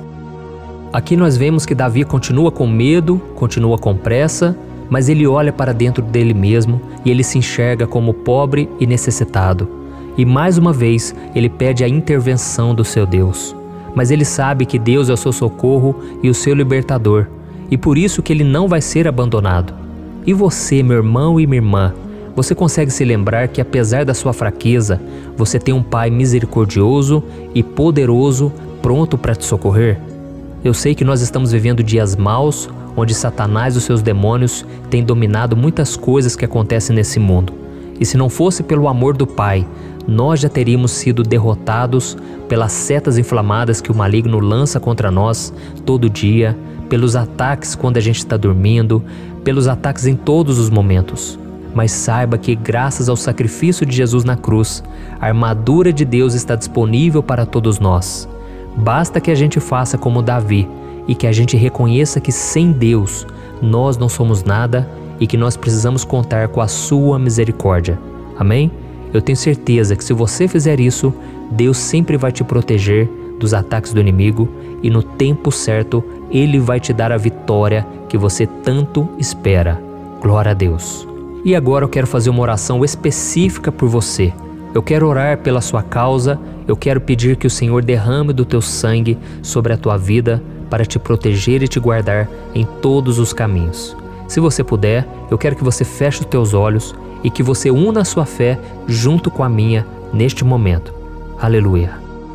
Aqui nós vemos que Davi continua com medo, continua com pressa, mas ele olha para dentro dele mesmo e ele se enxerga como pobre e necessitado. E mais uma vez, ele pede a intervenção do seu Deus. Mas ele sabe que Deus é o seu socorro e o seu libertador, e por isso que ele não vai ser abandonado. E você, meu irmão e minha irmã, você consegue se lembrar que apesar da sua fraqueza, você tem um Pai misericordioso e poderoso pronto para te socorrer? Eu sei que nós estamos vivendo dias maus, onde Satanás e os seus demônios têm dominado muitas coisas que acontecem nesse mundo. E se não fosse pelo amor do Pai, nós já teríamos sido derrotados pelas setas inflamadas que o maligno lança contra nós todo dia, pelos ataques quando a gente está dormindo, pelos ataques em todos os momentos. Mas saiba que, graças ao sacrifício de Jesus na cruz, a armadura de Deus está disponível para todos nós. Basta que a gente faça como Davi e que a gente reconheça que sem Deus nós não somos nada e que nós precisamos contar com a sua misericórdia. Amém? Eu tenho certeza que se você fizer isso, Deus sempre vai te proteger dos ataques do inimigo e no tempo certo Ele vai te dar a vitória que você tanto espera. Glória a Deus. E agora eu quero fazer uma oração específica por você. Eu quero orar pela sua causa, eu quero pedir que o Senhor derrame do teu sangue sobre a tua vida para te proteger e te guardar em todos os caminhos. Se você puder, eu quero que você feche os teus olhos e que você una a sua fé junto com a minha neste momento. Aleluia.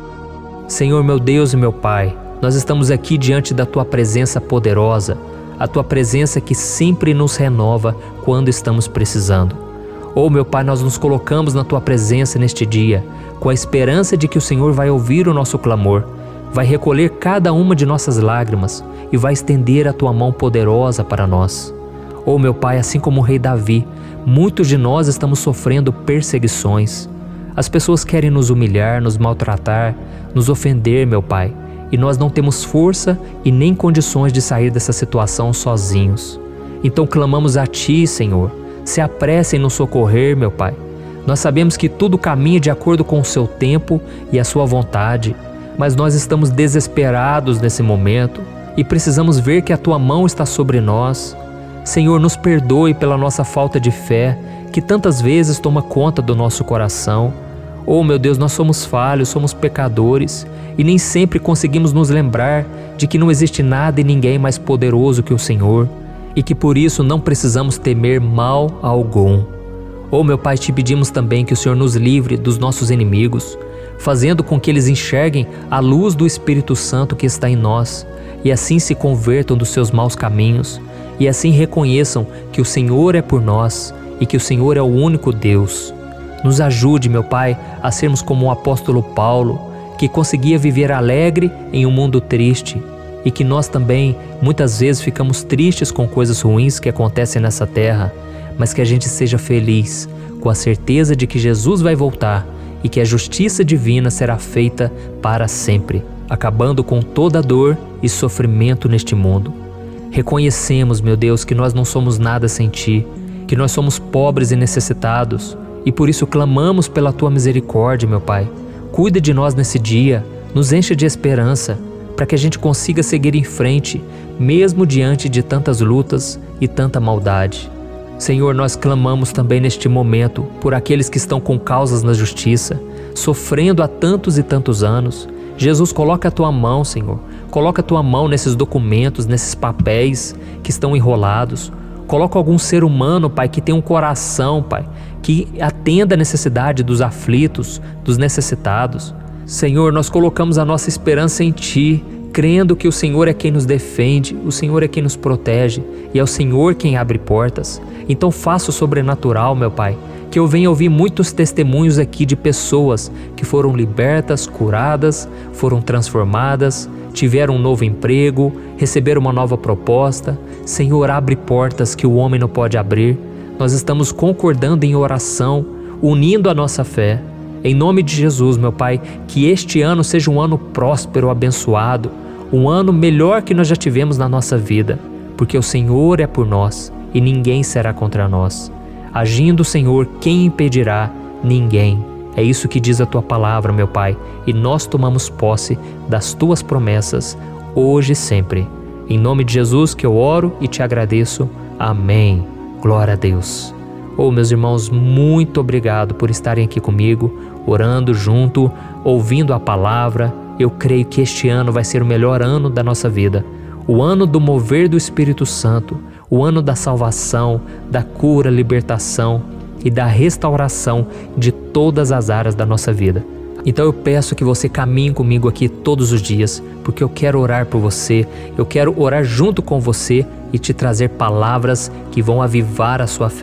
Senhor meu Deus e meu Pai, nós estamos aqui diante da Tua presença poderosa, a Tua presença que sempre nos renova quando estamos precisando. Oh meu Pai, nós nos colocamos na Tua presença neste dia, com a esperança de que o Senhor vai ouvir o nosso clamor, vai recolher cada uma de nossas lágrimas e vai estender a Tua mão poderosa para nós. Oh meu Pai, assim como o rei Davi, muitos de nós estamos sofrendo perseguições. As pessoas querem nos humilhar, nos maltratar, nos ofender, meu Pai, e nós não temos força e nem condições de sair dessa situação sozinhos. Então clamamos a Ti, Senhor, se apresse em nos socorrer, meu Pai. Nós sabemos que tudo caminha de acordo com o Seu tempo e a Sua vontade, mas nós estamos desesperados nesse momento e precisamos ver que a Tua mão está sobre nós. Senhor, nos perdoe pela nossa falta de fé, que tantas vezes toma conta do nosso coração. Oh meu Deus, nós somos falhos, somos pecadores e nem sempre conseguimos nos lembrar de que não existe nada e ninguém mais poderoso que o Senhor e que por isso não precisamos temer mal algum. Oh meu Pai, te pedimos também que o Senhor nos livre dos nossos inimigos, fazendo com que eles enxerguem a luz do Espírito Santo que está em nós e assim se convertam dos seus maus caminhos e assim reconheçam que o Senhor é por nós e que o Senhor é o único Deus. Nos ajude, meu Pai, a sermos como o apóstolo Paulo, que conseguia viver alegre em um mundo triste e que nós também muitas vezes ficamos tristes com coisas ruins que acontecem nessa terra, mas que a gente seja feliz com a certeza de que Jesus vai voltar e que a justiça divina será feita para sempre, acabando com toda dor e sofrimento neste mundo. Reconhecemos, meu Deus, que nós não somos nada sem Ti, que nós somos pobres e necessitados, e por isso clamamos pela Tua misericórdia, meu Pai. Cuida de nós nesse dia, nos enche de esperança, para que a gente consiga seguir em frente, mesmo diante de tantas lutas e tanta maldade. Senhor, nós clamamos também neste momento por aqueles que estão com causas na justiça, sofrendo há tantos e tantos anos. Jesus, coloca a Tua mão, Senhor. Coloca a Tua mão nesses documentos, nesses papéis que estão enrolados. Coloca algum ser humano, Pai, que tem um coração, Pai, que atenda a necessidade dos aflitos, dos necessitados. Senhor, nós colocamos a nossa esperança em Ti, crendo que o Senhor é quem nos defende, o Senhor é quem nos protege e é o Senhor quem abre portas. Então faça o sobrenatural, meu Pai, que eu venha ouvir muitos testemunhos aqui de pessoas que foram libertas, curadas, foram transformadas, tiveram um novo emprego, receberam uma nova proposta. Senhor, abre portas que o homem não pode abrir. Nós estamos concordando em oração, unindo a nossa fé. Em nome de Jesus, meu Pai, que este ano seja um ano próspero, abençoado, um ano melhor que nós já tivemos na nossa vida, porque o Senhor é por nós e ninguém será contra nós. Agindo o Senhor, quem impedirá? Ninguém. É isso que diz a Tua palavra, meu Pai, e nós tomamos posse das Tuas promessas, hoje e sempre. Em nome de Jesus que eu oro e te agradeço. Amém. Glória a Deus. Oh, meus irmãos, muito obrigado por estarem aqui comigo, orando junto, ouvindo a palavra. Eu creio que este ano vai ser o melhor ano da nossa vida. O ano do mover do Espírito Santo, o ano da salvação, da cura, libertação e da restauração de todas as áreas da nossa vida. Então eu peço que você caminhe comigo aqui todos os dias, porque eu quero orar por você, eu quero orar junto com você e te trazer palavras que vão avivar a sua fé.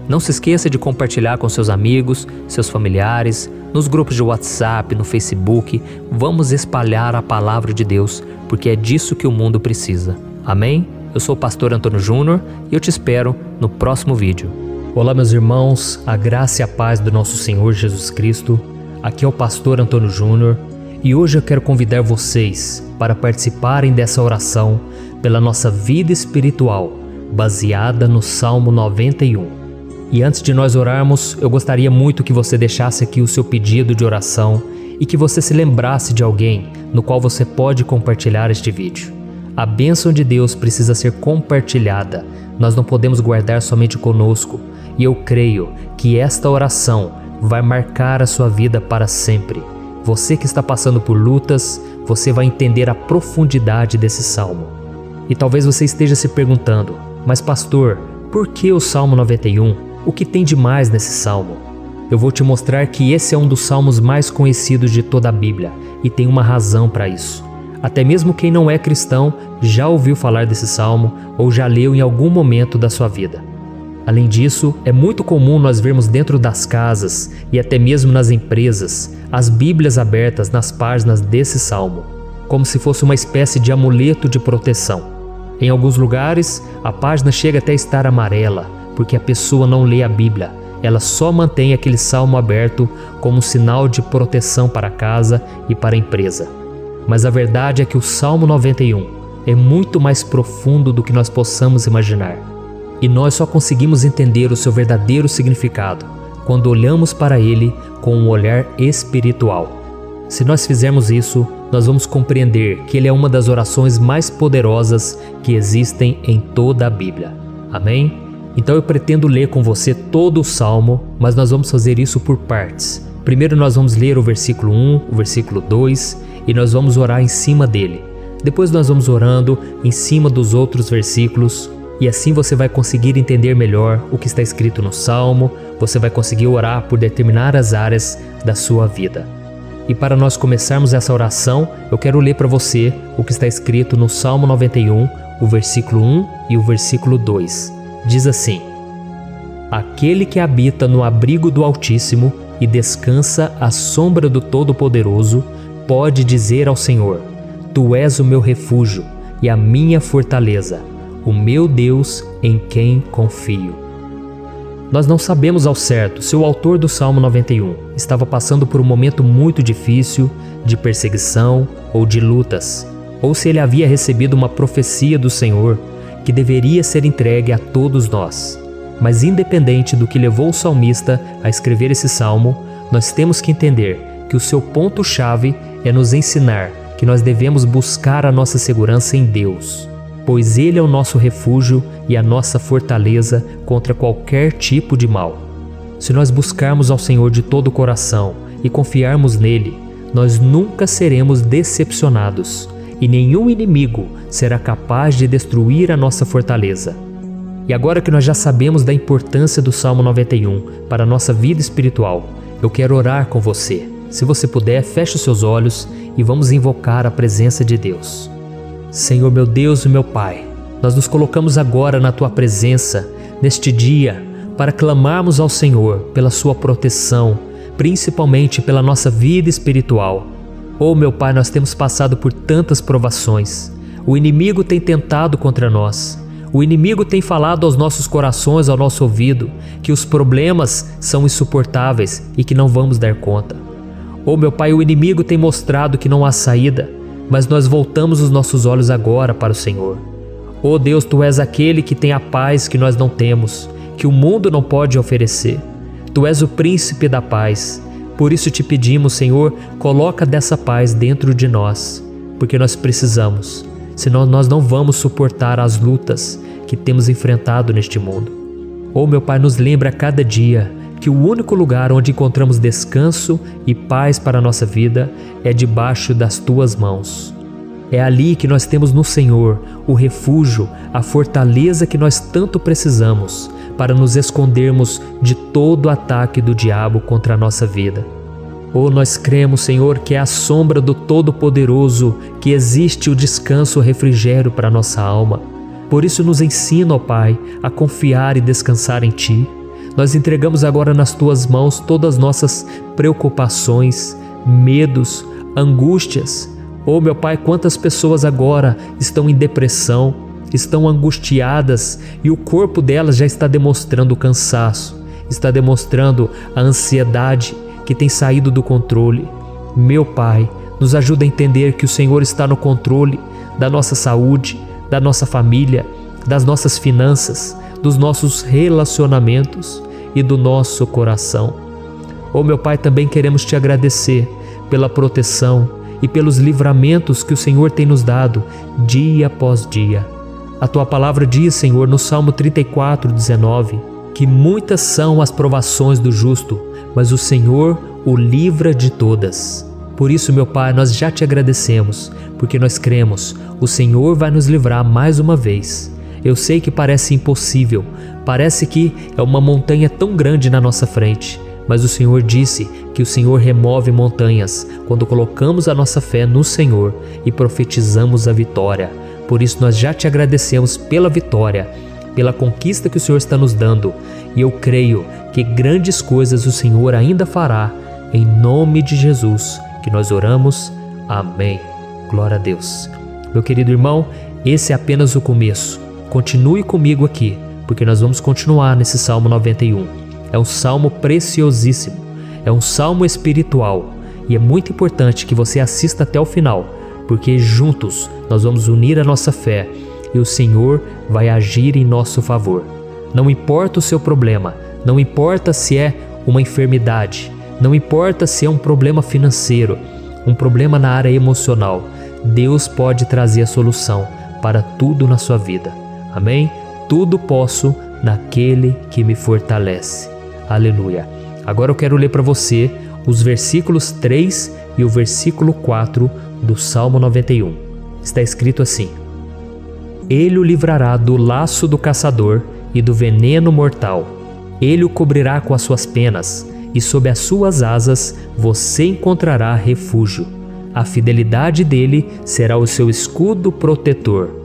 Não se esqueça de compartilhar com seus amigos, seus familiares, nos grupos de WhatsApp, no Facebook. Vamos espalhar a palavra de Deus, porque é disso que o mundo precisa. Amém? Eu sou o pastor Antônio Júnior e eu te espero no próximo vídeo. Olá, meus irmãos, a graça e a paz do nosso Senhor Jesus Cristo. Aqui é o pastor Antônio Júnior e hoje eu quero convidar vocês para participarem dessa oração pela nossa vida espiritual, baseada no Salmo noventa e um. E antes de nós orarmos, eu gostaria muito que você deixasse aqui o seu pedido de oração e que você se lembrasse de alguém no qual você pode compartilhar este vídeo. A bênção de Deus precisa ser compartilhada, nós não podemos guardar somente conosco, e eu creio que esta oração vai marcar a sua vida para sempre. Você que está passando por lutas, você vai entender a profundidade desse salmo. E talvez você esteja se perguntando, mas pastor, por que o Salmo noventa e um? O que tem de mais nesse salmo? Eu vou te mostrar que esse é um dos salmos mais conhecidos de toda a Bíblia e tem uma razão para isso. Até mesmo quem não é cristão já ouviu falar desse salmo ou já leu em algum momento da sua vida. Além disso, é muito comum nós vermos dentro das casas e até mesmo nas empresas as Bíblias abertas nas páginas desse salmo, como se fosse uma espécie de amuleto de proteção. Em alguns lugares, a página chega até a estar amarela, porque a pessoa não lê a Bíblia, ela só mantém aquele salmo aberto como um sinal de proteção para a casa e para a empresa. Mas a verdade é que o Salmo noventa e um é muito mais profundo do que nós possamos imaginar. E nós só conseguimos entender o seu verdadeiro significado quando olhamos para ele com um olhar espiritual. Se nós fizermos isso, nós vamos compreender que ele é uma das orações mais poderosas que existem em toda a Bíblia. Amém? Então eu pretendo ler com você todo o Salmo, mas nós vamos fazer isso por partes. Primeiro nós vamos ler o versículo um, o versículo dois e nós vamos orar em cima dele. Depois nós vamos orando em cima dos outros versículos e assim você vai conseguir entender melhor o que está escrito no Salmo, você vai conseguir orar por determinadas áreas da sua vida. E para nós começarmos essa oração, eu quero ler para você o que está escrito no Salmo noventa e um, o versículo um e o versículo dois. Diz assim: Aquele que habita no abrigo do Altíssimo e descansa à sombra do Todo-Poderoso, pode dizer ao Senhor: Tu és o meu refúgio e a minha fortaleza, o meu Deus em quem confio. Nós não sabemos ao certo se o autor do Salmo noventa e um estava passando por um momento muito difícil, de perseguição ou de lutas, ou se ele havia recebido uma profecia do Senhor que deveria ser entregue a todos nós. Mas independente do que levou o salmista a escrever esse salmo, nós temos que entender que o seu ponto-chave é nos ensinar que nós devemos buscar a nossa segurança em Deus, pois Ele é o nosso refúgio e a nossa fortaleza contra qualquer tipo de mal. Se nós buscarmos ao Senhor de todo o coração e confiarmos nele, nós nunca seremos decepcionados e nenhum inimigo será capaz de destruir a nossa fortaleza. E agora que nós já sabemos da importância do Salmo noventa e um para a nossa vida espiritual, eu quero orar com você. Se você puder, feche os seus olhos e vamos invocar a presença de Deus. Senhor meu Deus e meu Pai, nós nos colocamos agora na Tua presença, neste dia, para clamarmos ao Senhor pela Sua proteção, principalmente pela nossa vida espiritual. Oh meu Pai, nós temos passado por tantas provações. O inimigo tem tentado contra nós. O inimigo tem falado aos nossos corações, ao nosso ouvido, que os problemas são insuportáveis e que não vamos dar conta. Oh meu Pai, o inimigo tem mostrado que não há saída, mas nós voltamos os nossos olhos agora para o Senhor. Oh Deus, Tu és aquele que tem a paz que nós não temos, que o mundo não pode oferecer. Tu és o príncipe da paz. Por isso te pedimos, Senhor, coloca dessa paz dentro de nós, porque nós precisamos, senão nós não vamos suportar as lutas que temos enfrentado neste mundo. Oh meu Pai, nos lembra a cada dia que o único lugar onde encontramos descanso e paz para a nossa vida é debaixo das Tuas mãos. É ali que nós temos no Senhor o refúgio, a fortaleza que nós tanto precisamos para nos escondermos de todo ataque do diabo contra a nossa vida. Oh, nós cremos, Senhor, que é à sombra do Todo-Poderoso que existe o descanso, o refrigério para a nossa alma. Por isso nos ensina, ó Pai, a confiar e descansar em Ti. Nós entregamos agora nas Tuas mãos todas as nossas preocupações, medos, angústias. Oh, meu Pai, quantas pessoas agora estão em depressão, estão angustiadas e o corpo delas já está demonstrando cansaço, está demonstrando a ansiedade que tem saído do controle. Meu Pai, nos ajuda a entender que o Senhor está no controle da nossa saúde, da nossa família, das nossas finanças, dos nossos relacionamentos e do nosso coração. Oh, meu Pai, também queremos Te agradecer pela proteção e pelos livramentos que o Senhor tem nos dado dia após dia. A Tua palavra diz, Senhor, no Salmo trinta e quatro, dezenove, que muitas são as provações do justo, mas o Senhor o livra de todas. Por isso, meu Pai, nós já Te agradecemos, porque nós cremos, o Senhor vai nos livrar mais uma vez. Eu sei que parece impossível, parece que é uma montanha tão grande na nossa frente, mas o Senhor disse que o Senhor remove montanhas quando colocamos a nossa fé no Senhor e profetizamos a vitória. Por isso nós já Te agradecemos pela vitória, pela conquista que o Senhor está nos dando, e eu creio que grandes coisas o Senhor ainda fará, em nome de Jesus, que nós oramos. Amém. Glória a Deus. Meu querido irmão, esse é apenas o começo. Continue comigo aqui, porque nós vamos continuar nesse Salmo noventa e um. É um salmo preciosíssimo, é um salmo espiritual, e é muito importante que você assista até o final, porque juntos nós vamos unir a nossa fé e o Senhor vai agir em nosso favor. Não importa o seu problema, não importa se é uma enfermidade, não importa se é um problema financeiro, um problema na área emocional, Deus pode trazer a solução para tudo na sua vida. Amém? Tudo posso naquele que me fortalece. Aleluia. Agora eu quero ler para você os versículos três e o versículo quatro do Salmo noventa e um. Está escrito assim: Ele o livrará do laço do caçador e do veneno mortal. Ele o cobrirá com as suas penas, e sob as suas asas você encontrará refúgio. A fidelidade dele será o seu escudo protetor.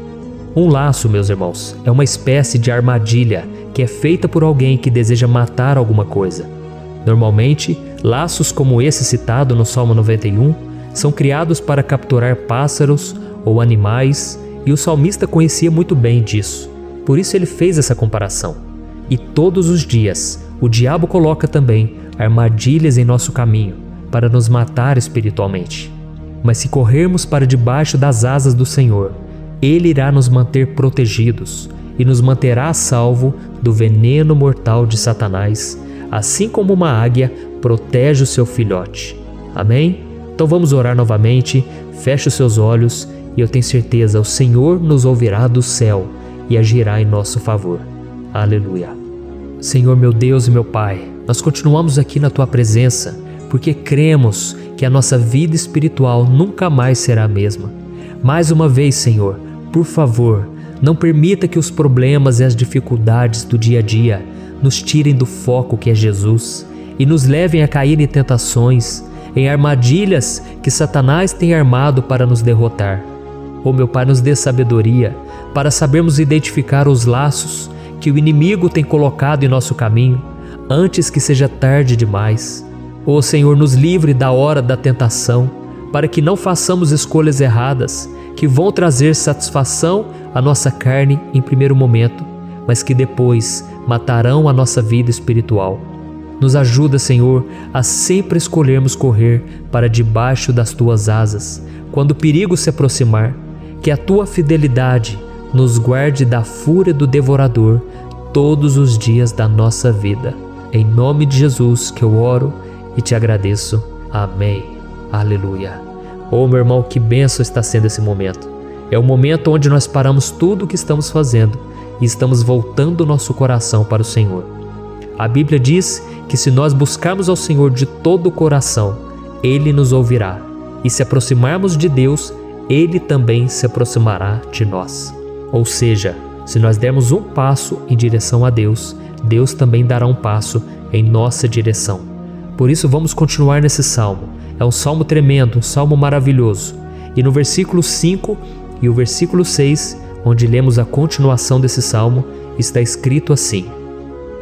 Um laço, meus irmãos, é uma espécie de armadilha que é feita por alguém que deseja matar alguma coisa. Normalmente, laços como esse citado no Salmo noventa e um são criados para capturar pássaros ou animais, e o salmista conhecia muito bem disso. Por isso ele fez essa comparação. E todos os dias, o diabo coloca também armadilhas em nosso caminho para nos matar espiritualmente. Mas se corrermos para debaixo das asas do Senhor, Ele irá nos manter protegidos e nos manterá a salvo do veneno mortal de Satanás, assim como uma águia protege o seu filhote. Amém? Então vamos orar novamente, feche os seus olhos e eu tenho certeza, o Senhor nos ouvirá do céu e agirá em nosso favor. Aleluia. Senhor, meu Deus e meu Pai, nós continuamos aqui na Tua presença porque cremos que a nossa vida espiritual nunca mais será a mesma. Mais uma vez, Senhor, por favor, não permita que os problemas e as dificuldades do dia a dia nos tirem do foco que é Jesus e nos levem a cair em tentações, em armadilhas que Satanás tem armado para nos derrotar. Oh, meu Pai, nos dê sabedoria para sabermos identificar os laços que o inimigo tem colocado em nosso caminho antes que seja tarde demais. Oh, Senhor, nos livre da hora da tentação, para que não façamos escolhas erradas que vão trazer satisfação à nossa carne em primeiro momento, mas que depois matarão a nossa vida espiritual. Nos ajuda, Senhor, a sempre escolhermos correr para debaixo das Tuas asas, quando o perigo se aproximar. Que a Tua fidelidade nos guarde da fúria do devorador todos os dias da nossa vida. Em nome de Jesus que eu oro e te agradeço. Amém. Aleluia. Oh, meu irmão, que bênção está sendo esse momento. É o momento onde nós paramos tudo o que estamos fazendo e estamos voltando o nosso coração para o Senhor. A Bíblia diz que se nós buscarmos ao Senhor de todo o coração, Ele nos ouvirá. E se aproximarmos de Deus, Ele também se aproximará de nós. Ou seja, se nós dermos um passo em direção a Deus, Deus também dará um passo em nossa direção. Por isso vamos continuar nesse salmo. É um salmo tremendo, um salmo maravilhoso. E no versículo cinco e o versículo seis, onde lemos a continuação desse salmo, está escrito assim: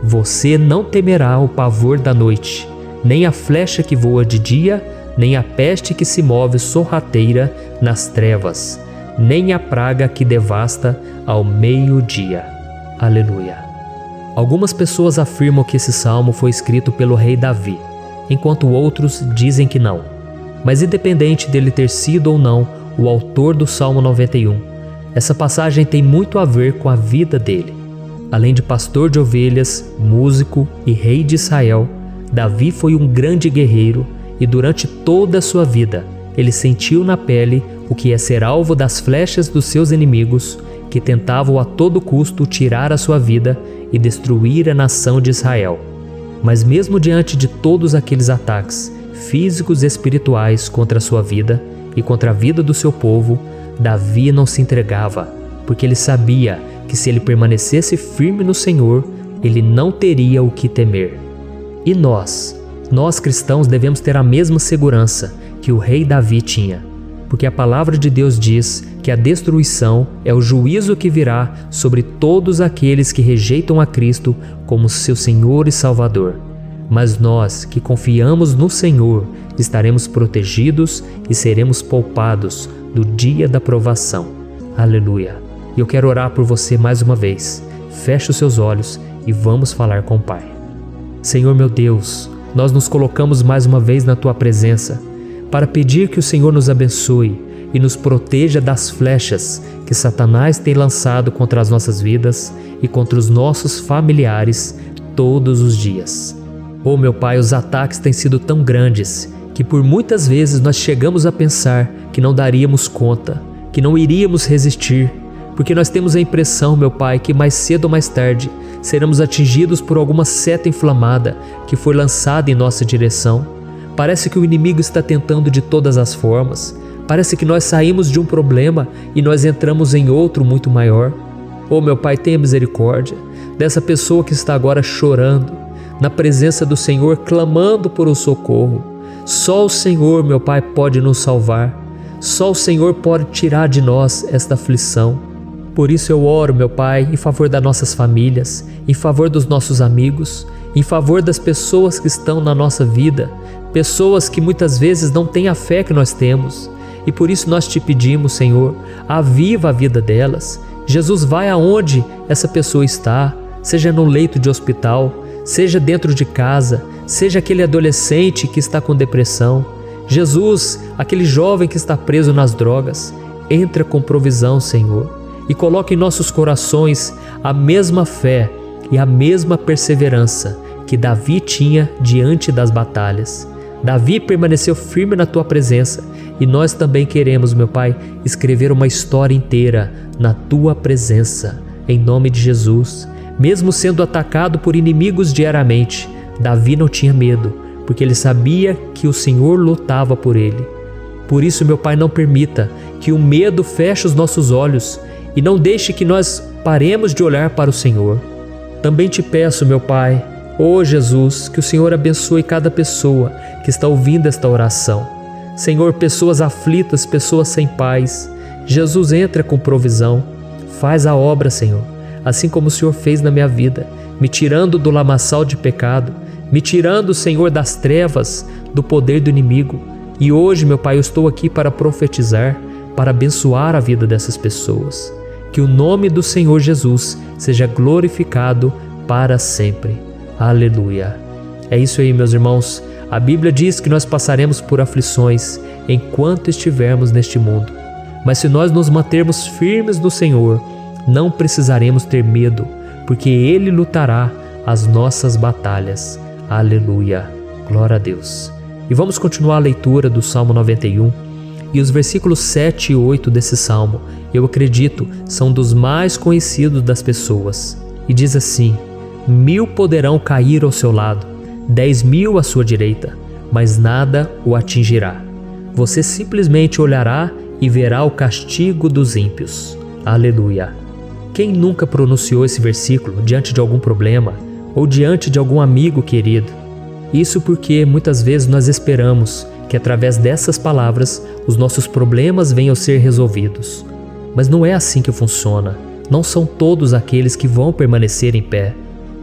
Você não temerá o pavor da noite, nem a flecha que voa de dia, nem a peste que se move sorrateira nas trevas, nem a praga que devasta ao meio-dia. Aleluia. Algumas pessoas afirmam que esse salmo foi escrito pelo rei Davi, enquanto outros dizem que não. Mas independente dele ter sido ou não o autor do Salmo noventa e um, essa passagem tem muito a ver com a vida dele. Além de pastor de ovelhas, músico e rei de Israel, Davi foi um grande guerreiro e durante toda a sua vida ele sentiu na pele o que é ser alvo das flechas dos seus inimigos que tentavam a todo custo tirar a sua vida e destruir a nação de Israel. Mas mesmo diante de todos aqueles ataques físicos e espirituais contra a sua vida e contra a vida do seu povo, Davi não se entregava, porque ele sabia que se ele permanecesse firme no Senhor, ele não teria o que temer. E nós, nós cristãos devemos ter a mesma segurança que o rei Davi tinha, porque a palavra de Deus diz que a destruição é o juízo que virá sobre todos aqueles que rejeitam a Cristo como seu Senhor e Salvador. Mas nós, que confiamos no Senhor, estaremos protegidos e seremos poupados do dia da provação. Aleluia! E eu quero orar por você mais uma vez. Feche os seus olhos e vamos falar com o Pai. Senhor meu Deus, nós nos colocamos mais uma vez na Tua presença para pedir que o Senhor nos abençoe e nos proteja das flechas que Satanás tem lançado contra as nossas vidas e contra os nossos familiares todos os dias. Oh meu Pai, os ataques têm sido tão grandes que por muitas vezes nós chegamos a pensar que não daríamos conta, que não iríamos resistir, porque nós temos a impressão, meu Pai, que mais cedo ou mais tarde seremos atingidos por alguma seta inflamada que foi lançada em nossa direção. Parece que o inimigo está tentando de todas as formas. Parece que nós saímos de um problema e nós entramos em outro muito maior. Oh meu Pai, tenha misericórdia dessa pessoa que está agora chorando, na presença do Senhor, clamando por um socorro. Só o Senhor, meu Pai, pode nos salvar. Só o Senhor pode tirar de nós esta aflição. Por isso eu oro, meu Pai, em favor das nossas famílias, em favor dos nossos amigos, em favor das pessoas que estão na nossa vida, pessoas que muitas vezes não têm a fé que nós temos. E por isso nós te pedimos, Senhor, aviva a vida delas. Jesus, vai aonde essa pessoa está, seja no leito de hospital, seja dentro de casa, seja aquele adolescente que está com depressão. Jesus, aquele jovem que está preso nas drogas, entra com provisão, Senhor, e coloca em nossos corações a mesma fé e a mesma perseverança que Davi tinha diante das batalhas. Davi permaneceu firme na Tua presença e nós também queremos, meu Pai, escrever uma história inteira na Tua presença, em nome de Jesus. Mesmo sendo atacado por inimigos diariamente, Davi não tinha medo, porque ele sabia que o Senhor lutava por ele. Por isso, meu Pai, não permita que o medo feche os nossos olhos e não deixe que nós paremos de olhar para o Senhor. Também te peço, meu Pai, ó Jesus, que o Senhor abençoe cada pessoa que está ouvindo esta oração. Senhor, pessoas aflitas, pessoas sem paz. Jesus, entra com provisão. Faz a obra, Senhor, assim como o Senhor fez na minha vida, me tirando do lamaçal de pecado, me tirando, Senhor, das trevas, do poder do inimigo. E hoje, meu Pai, eu estou aqui para profetizar, para abençoar a vida dessas pessoas. Que o nome do Senhor Jesus seja glorificado para sempre. Aleluia. É isso aí, meus irmãos. A Bíblia diz que nós passaremos por aflições enquanto estivermos neste mundo. Mas se nós nos mantermos firmes no Senhor, não precisaremos ter medo, porque Ele lutará as nossas batalhas. Aleluia. Glória a Deus. E vamos continuar a leitura do Salmo noventa e um. E os versículos sete e oito desse salmo, eu acredito, são dos mais conhecidos das pessoas. E diz assim: mil poderão cair ao seu lado, dez mil à sua direita, mas nada o atingirá. Você simplesmente olhará e verá o castigo dos ímpios. Aleluia. Quem nunca pronunciou esse versículo diante de algum problema ou diante de algum amigo querido? Isso porque muitas vezes nós esperamos que através dessas palavras os nossos problemas venham a ser resolvidos. Mas não é assim que funciona. Não são todos aqueles que vão permanecer em pé.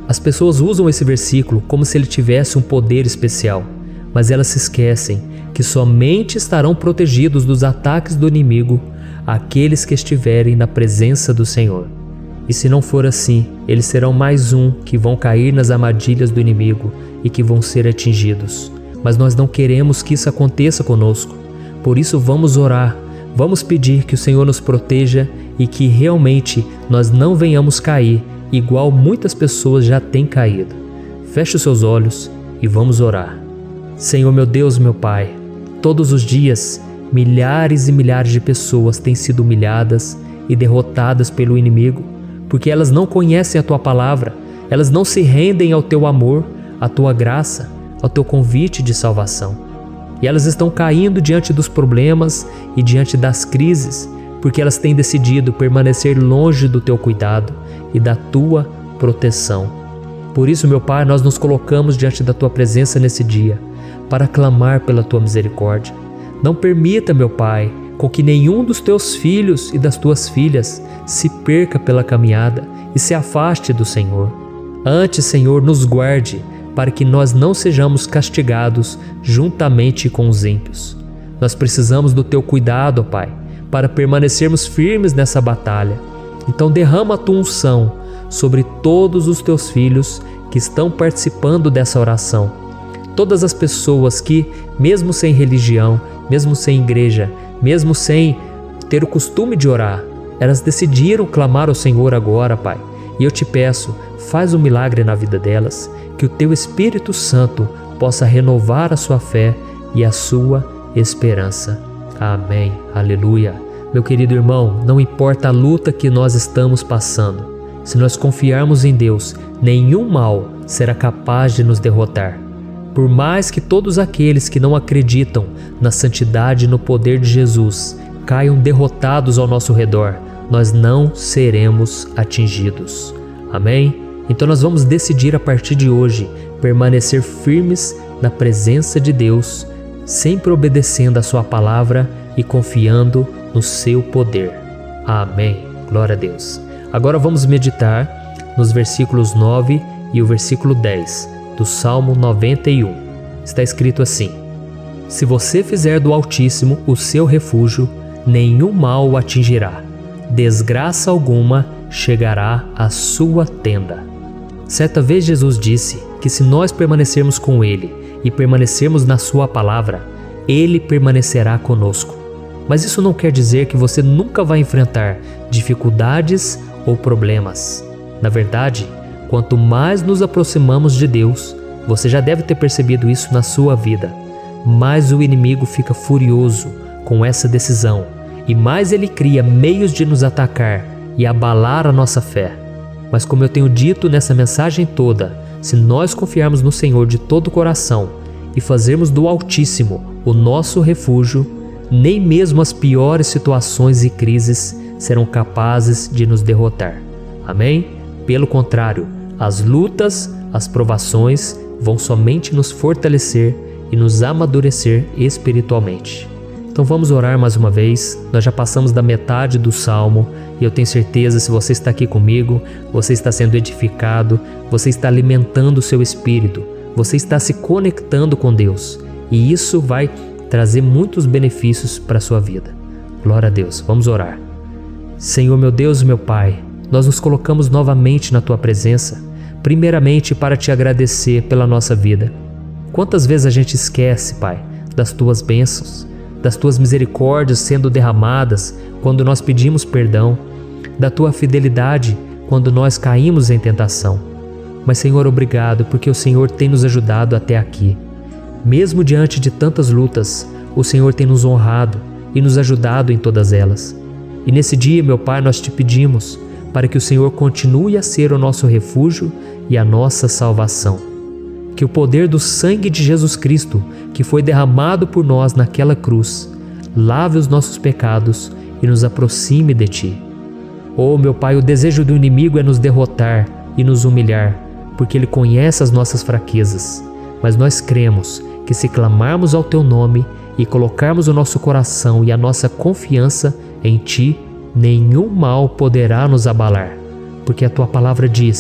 As pessoas usam esse versículo como se ele tivesse um poder especial, mas elas se esquecem que somente estarão protegidos dos ataques do inimigo aqueles que estiverem na presença do Senhor. E se não for assim, eles serão mais um que vão cair nas armadilhas do inimigo e que vão ser atingidos. Mas nós não queremos que isso aconteça conosco. Por isso vamos orar, vamos pedir que o Senhor nos proteja e que realmente nós não venhamos cair igual muitas pessoas já têm caído. Feche os seus olhos e vamos orar. Senhor meu Deus, meu Pai, todos os dias milhares e milhares de pessoas têm sido humilhadas e derrotadas pelo inimigo, porque elas não conhecem a Tua palavra, elas não se rendem ao Teu amor, à Tua graça, ao Teu convite de salvação. E elas estão caindo diante dos problemas e diante das crises, porque elas têm decidido permanecer longe do Teu cuidado e da Tua proteção. Por isso, meu Pai, nós nos colocamos diante da Tua presença nesse dia, para clamar pela Tua misericórdia. Não permita, meu Pai, com que nenhum dos Teus filhos e das Tuas filhas se perca pela caminhada e se afaste do Senhor. Antes, Senhor, nos guarde, para que nós não sejamos castigados juntamente com os ímpios. Nós precisamos do Teu cuidado, ó Pai, para permanecermos firmes nessa batalha. Então derrama a Tua unção sobre todos os Teus filhos que estão participando dessa oração. Todas as pessoas que, mesmo sem religião, mesmo sem igreja, mesmo sem ter o costume de orar, elas decidiram clamar ao Senhor agora, Pai. E eu te peço, faz um milagre na vida delas, que o Teu Espírito Santo possa renovar a sua fé e a sua esperança. Amém. Aleluia. Meu querido irmão, não importa a luta que nós estamos passando, se nós confiarmos em Deus, nenhum mal será capaz de nos derrotar. Por mais que todos aqueles que não acreditam na santidade e no poder de Jesus caiam derrotados ao nosso redor, nós não seremos atingidos. Amém? Então nós vamos decidir a partir de hoje permanecer firmes na presença de Deus, sempre obedecendo a Sua palavra e confiando no Seu poder. Amém. Glória a Deus. Agora vamos meditar nos versículos nove e o versículo dez do Salmo noventa e um. Está escrito assim: Se você fizer do Altíssimo o seu refúgio, nenhum mal o atingirá, desgraça alguma chegará à sua tenda. Certa vez Jesus disse que se nós permanecermos com Ele e permanecermos na Sua palavra, Ele permanecerá conosco. Mas isso não quer dizer que você nunca vai enfrentar dificuldades ou problemas. Na verdade, quanto mais nos aproximamos de Deus, você já deve ter percebido isso na sua vida, mais o inimigo fica furioso com essa decisão e mais ele cria meios de nos atacar e abalar a nossa fé. Mas como eu tenho dito nessa mensagem toda, se nós confiarmos no Senhor de todo o coração e fazermos do Altíssimo o nosso refúgio, nem mesmo as piores situações e crises serão capazes de nos derrotar. Amém? Pelo contrário, as lutas, as provações vão somente nos fortalecer e nos amadurecer espiritualmente. Então vamos orar mais uma vez. Nós já passamos da metade do Salmo e eu tenho certeza, se você está aqui comigo, você está sendo edificado, você está alimentando o seu espírito, você está se conectando com Deus e isso vai trazer muitos benefícios para a sua vida. Glória a Deus. Vamos orar. Senhor meu Deus, meu Pai, nós nos colocamos novamente na Tua presença, primeiramente para Te agradecer pela nossa vida. Quantas vezes a gente esquece, Pai, das Tuas bênçãos, das Tuas misericórdias sendo derramadas quando nós pedimos perdão, da Tua fidelidade quando nós caímos em tentação. Mas, Senhor, obrigado, porque o Senhor tem nos ajudado até aqui. Mesmo diante de tantas lutas, o Senhor tem nos honrado e nos ajudado em todas elas. E nesse dia, meu Pai, nós Te pedimos para que o Senhor continue a ser o nosso refúgio e a nossa salvação. Que o poder do sangue de Jesus Cristo, que foi derramado por nós naquela cruz, lave os nossos pecados e nos aproxime de Ti. Oh, meu Pai, o desejo do inimigo é nos derrotar e nos humilhar, porque ele conhece as nossas fraquezas. Mas nós cremos que se clamarmos ao Teu nome e colocarmos o nosso coração e a nossa confiança em Ti, nenhum mal poderá nos abalar, porque a Tua palavra diz que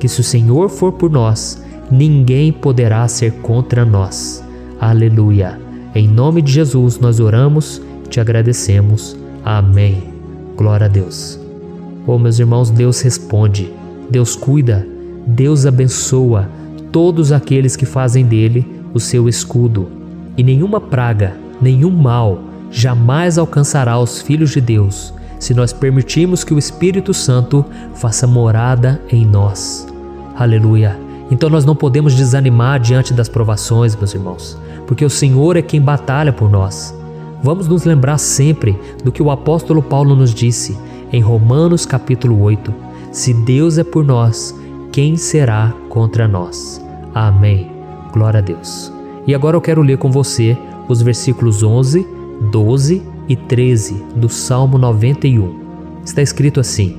que se o Senhor for por nós, ninguém poderá ser contra nós. Aleluia. Em nome de Jesus nós oramos, te agradecemos. Amém. Glória a Deus. Oh, meus irmãos, Deus responde, Deus cuida, Deus abençoa todos aqueles que fazem dele o seu escudo. E nenhuma praga, nenhum mal jamais alcançará os filhos de Deus, se nós permitirmos que o Espírito Santo faça morada em nós. Aleluia. Então nós não podemos desanimar diante das provações, meus irmãos, porque o Senhor é quem batalha por nós. Vamos nos lembrar sempre do que o apóstolo Paulo nos disse em Romanos capítulo oito. Se Deus é por nós, quem será contra nós? Amém. Glória a Deus. E agora eu quero ler com você os versículos onze, doze e treze do Salmo noventa e um. Está escrito assim: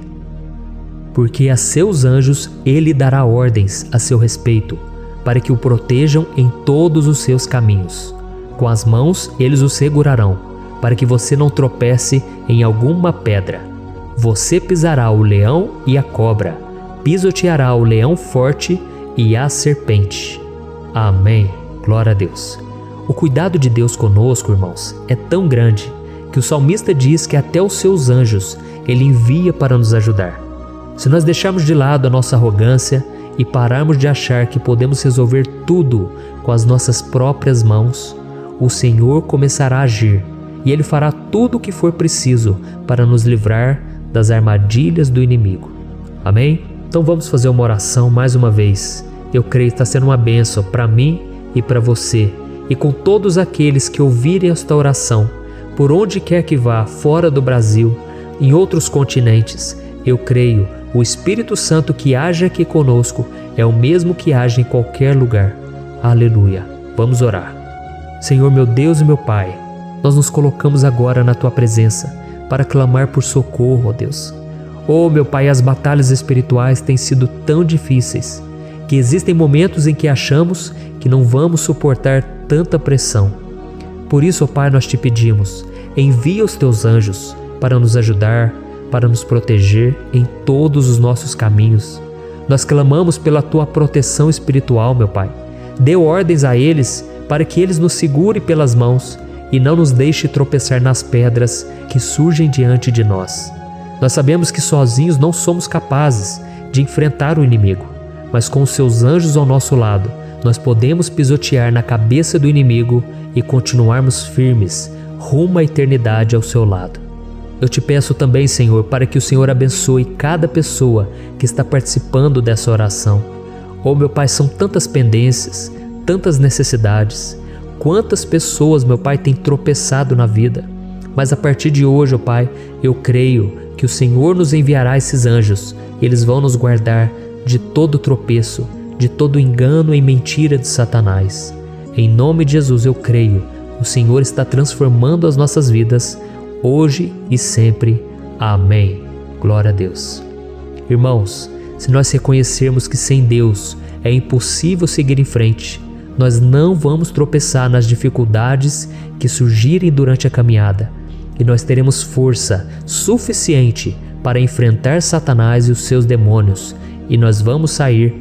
porque a seus anjos ele dará ordens a seu respeito, para que o protejam em todos os seus caminhos. Com as mãos eles o segurarão, para que você não tropece em alguma pedra. Você pisará o leão e a cobra, pisoteará o leão forte e a serpente. Amém. Glória a Deus. O cuidado de Deus conosco, irmãos, é tão grande que o salmista diz que até os seus anjos ele envia para nos ajudar. Se nós deixarmos de lado a nossa arrogância e pararmos de achar que podemos resolver tudo com as nossas próprias mãos, o Senhor começará a agir e Ele fará tudo o que for preciso para nos livrar das armadilhas do inimigo. Amém? Então vamos fazer uma oração mais uma vez. Eu creio que está sendo uma bênção para mim e para você, e com todos aqueles que ouvirem esta oração, por onde quer que vá, fora do Brasil, em outros continentes. Eu creio, o Espírito Santo que age aqui conosco é o mesmo que age em qualquer lugar. Aleluia. Vamos orar. Senhor, meu Deus e meu Pai, nós nos colocamos agora na Tua presença para clamar por socorro, ó Deus. Oh, meu Pai, as batalhas espirituais têm sido tão difíceis que existem momentos em que achamos que não vamos suportar tanta pressão. Por isso, ó Pai, nós te pedimos, envia os Teus anjos para nos ajudar, para nos proteger em todos os nossos caminhos. Nós clamamos pela Tua proteção espiritual, meu Pai. Dê ordens a eles para que eles nos segurem pelas mãos e não nos deixe tropeçar nas pedras que surgem diante de nós. Nós sabemos que sozinhos não somos capazes de enfrentar o inimigo, mas com os Seus anjos ao nosso lado, nós podemos pisotear na cabeça do inimigo e continuarmos firmes rumo à eternidade ao Seu lado. Eu te peço também, Senhor, para que o Senhor abençoe cada pessoa que está participando dessa oração. Oh, meu Pai, são tantas pendências, tantas necessidades. Quantas pessoas, meu Pai, têm tropeçado na vida. Mas a partir de hoje, ó Pai, eu creio que o Senhor nos enviará esses anjos. E eles vão nos guardar de todo tropeço, de todo engano e mentira de Satanás. Em nome de Jesus eu creio. O Senhor está transformando as nossas vidas hoje e sempre. Amém. Glória a Deus. Irmãos, se nós reconhecermos que sem Deus é impossível seguir em frente, nós não vamos tropeçar nas dificuldades que surgirem durante a caminhada, e nós teremos força suficiente para enfrentar Satanás e os seus demônios, e nós vamos sair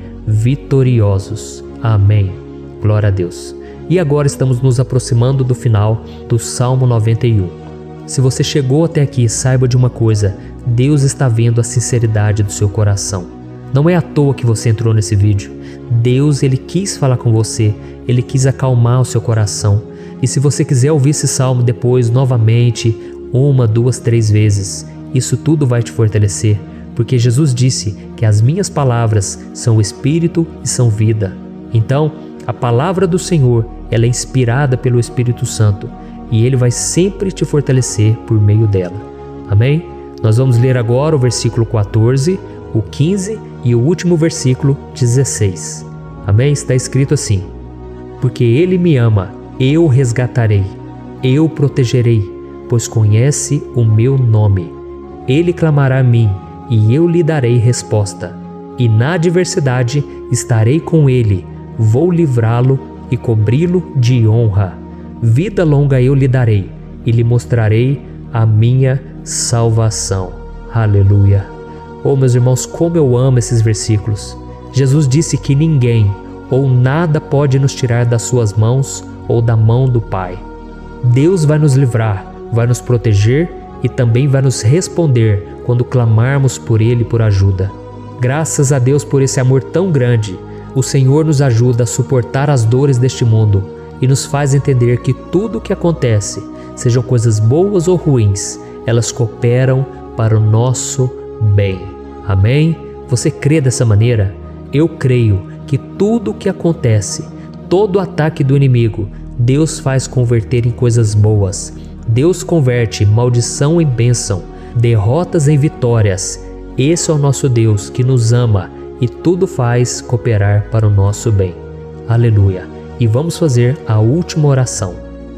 vitoriosos. Amém. Glória a Deus. E agora estamos nos aproximando do final do Salmo noventa e um. Se você chegou até aqui, saiba de uma coisa: Deus está vendo a sinceridade do seu coração. Não é à toa que você entrou nesse vídeo. Deus, Ele quis falar com você, Ele quis acalmar o seu coração. E se você quiser ouvir esse salmo depois, novamente, uma, duas, três vezes, isso tudo vai te fortalecer, porque Jesus disse que as minhas palavras são espírito e são vida. Então, a palavra do Senhor, ela é inspirada pelo Espírito Santo, e Ele vai sempre te fortalecer por meio dela. Amém? Nós vamos ler agora o versículo quatorze, o quinze e o último versículo dezesseis. Amém? Está escrito assim: porque Ele me ama, eu o resgatarei, eu o protegerei, pois conhece o meu nome. Ele clamará a mim, e eu lhe darei resposta. E na adversidade estarei com ele, vou livrá-lo e cobri-lo de honra. Vida longa eu lhe darei, e lhe mostrarei a minha salvação. Aleluia. Oh, meus irmãos, como eu amo esses versículos. Jesus disse que ninguém ou nada pode nos tirar das suas mãos ou da mão do Pai. Deus vai nos livrar, vai nos proteger e também vai nos responder quando clamarmos por Ele por ajuda. Graças a Deus por esse amor tão grande, o Senhor nos ajuda a suportar as dores deste mundo e nos faz entender que tudo o que acontece, sejam coisas boas ou ruins, elas cooperam para o nosso bem. Amém? Você crê dessa maneira? Eu creio que tudo o que acontece, todo ataque do inimigo, Deus faz converter em coisas boas. Deus converte maldição em bênção, derrotas em vitórias. Esse é o nosso Deus que nos ama e tudo faz cooperar para o nosso bem. Aleluia! E vamos fazer a última oração.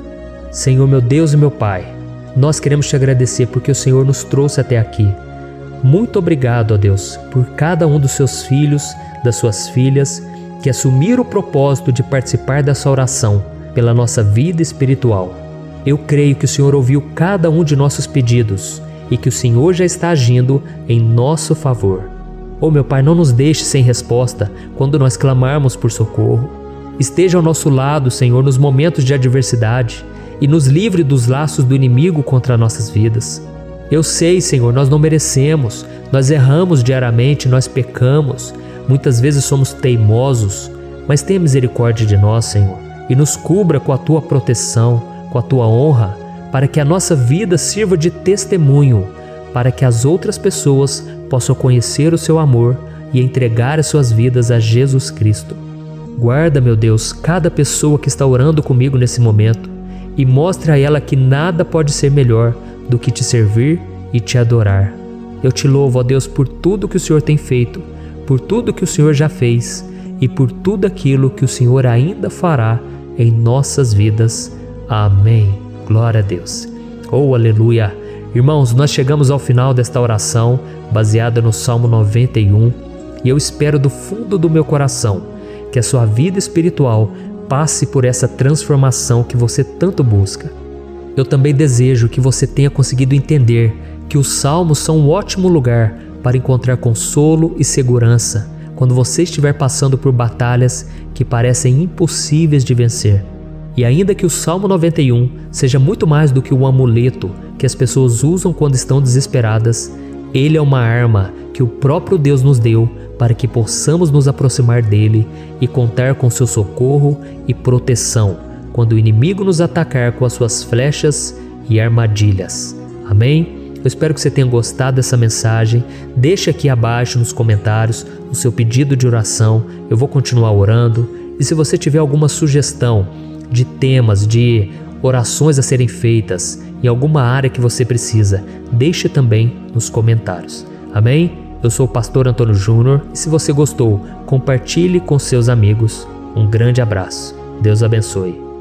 Senhor meu Deus e meu Pai, nós queremos te agradecer porque o Senhor nos trouxe até aqui. Muito obrigado, ó Deus, por cada um dos seus filhos, das suas filhas, que assumiram o propósito de participar dessa oração pela nossa vida espiritual. Eu creio que o Senhor ouviu cada um de nossos pedidos e que o Senhor já está agindo em nosso favor. Oh meu Pai, não nos deixe sem resposta quando nós clamarmos por socorro. Esteja ao nosso lado, Senhor, nos momentos de adversidade e nos livre dos laços do inimigo contra nossas vidas. Eu sei, Senhor, nós não merecemos, nós erramos diariamente, nós pecamos, muitas vezes somos teimosos, mas tenha misericórdia de nós, Senhor, e nos cubra com a Tua proteção, com a Tua honra, para que a nossa vida sirva de testemunho, para que as outras pessoas possam conhecer o Seu amor e entregar as suas vidas a Jesus Cristo. Guarda, meu Deus, cada pessoa que está orando comigo nesse momento e mostre a ela que nada pode ser melhor do que te servir e te adorar. Eu te louvo, ó Deus, por tudo que o Senhor tem feito, por tudo que o Senhor já fez e por tudo aquilo que o Senhor ainda fará em nossas vidas. Amém. Glória a Deus. Oh, aleluia. Irmãos, nós chegamos ao final desta oração baseada no Salmo noventa e um e eu espero do fundo do meu coração que a sua vida espiritual passe por essa transformação que você tanto busca. Eu também desejo que você tenha conseguido entender que os salmos são um ótimo lugar para encontrar consolo e segurança quando você estiver passando por batalhas que parecem impossíveis de vencer. E ainda que o Salmo noventa e um seja muito mais do que um amuleto que as pessoas usam quando estão desesperadas, ele é uma arma que o próprio Deus nos deu para que possamos nos aproximar dele e contar com seu socorro e proteção quando o inimigo nos atacar com as suas flechas e armadilhas. Amém? Eu espero que você tenha gostado dessa mensagem. Deixe aqui abaixo nos comentários o seu pedido de oração. Eu vou continuar orando. E se você tiver alguma sugestão de temas, de orações a serem feitas em alguma área que você precisa, deixe também nos comentários. Amém? Eu sou o pastor Antônio Júnior e se você gostou, compartilhe com seus amigos. Um grande abraço. Deus abençoe.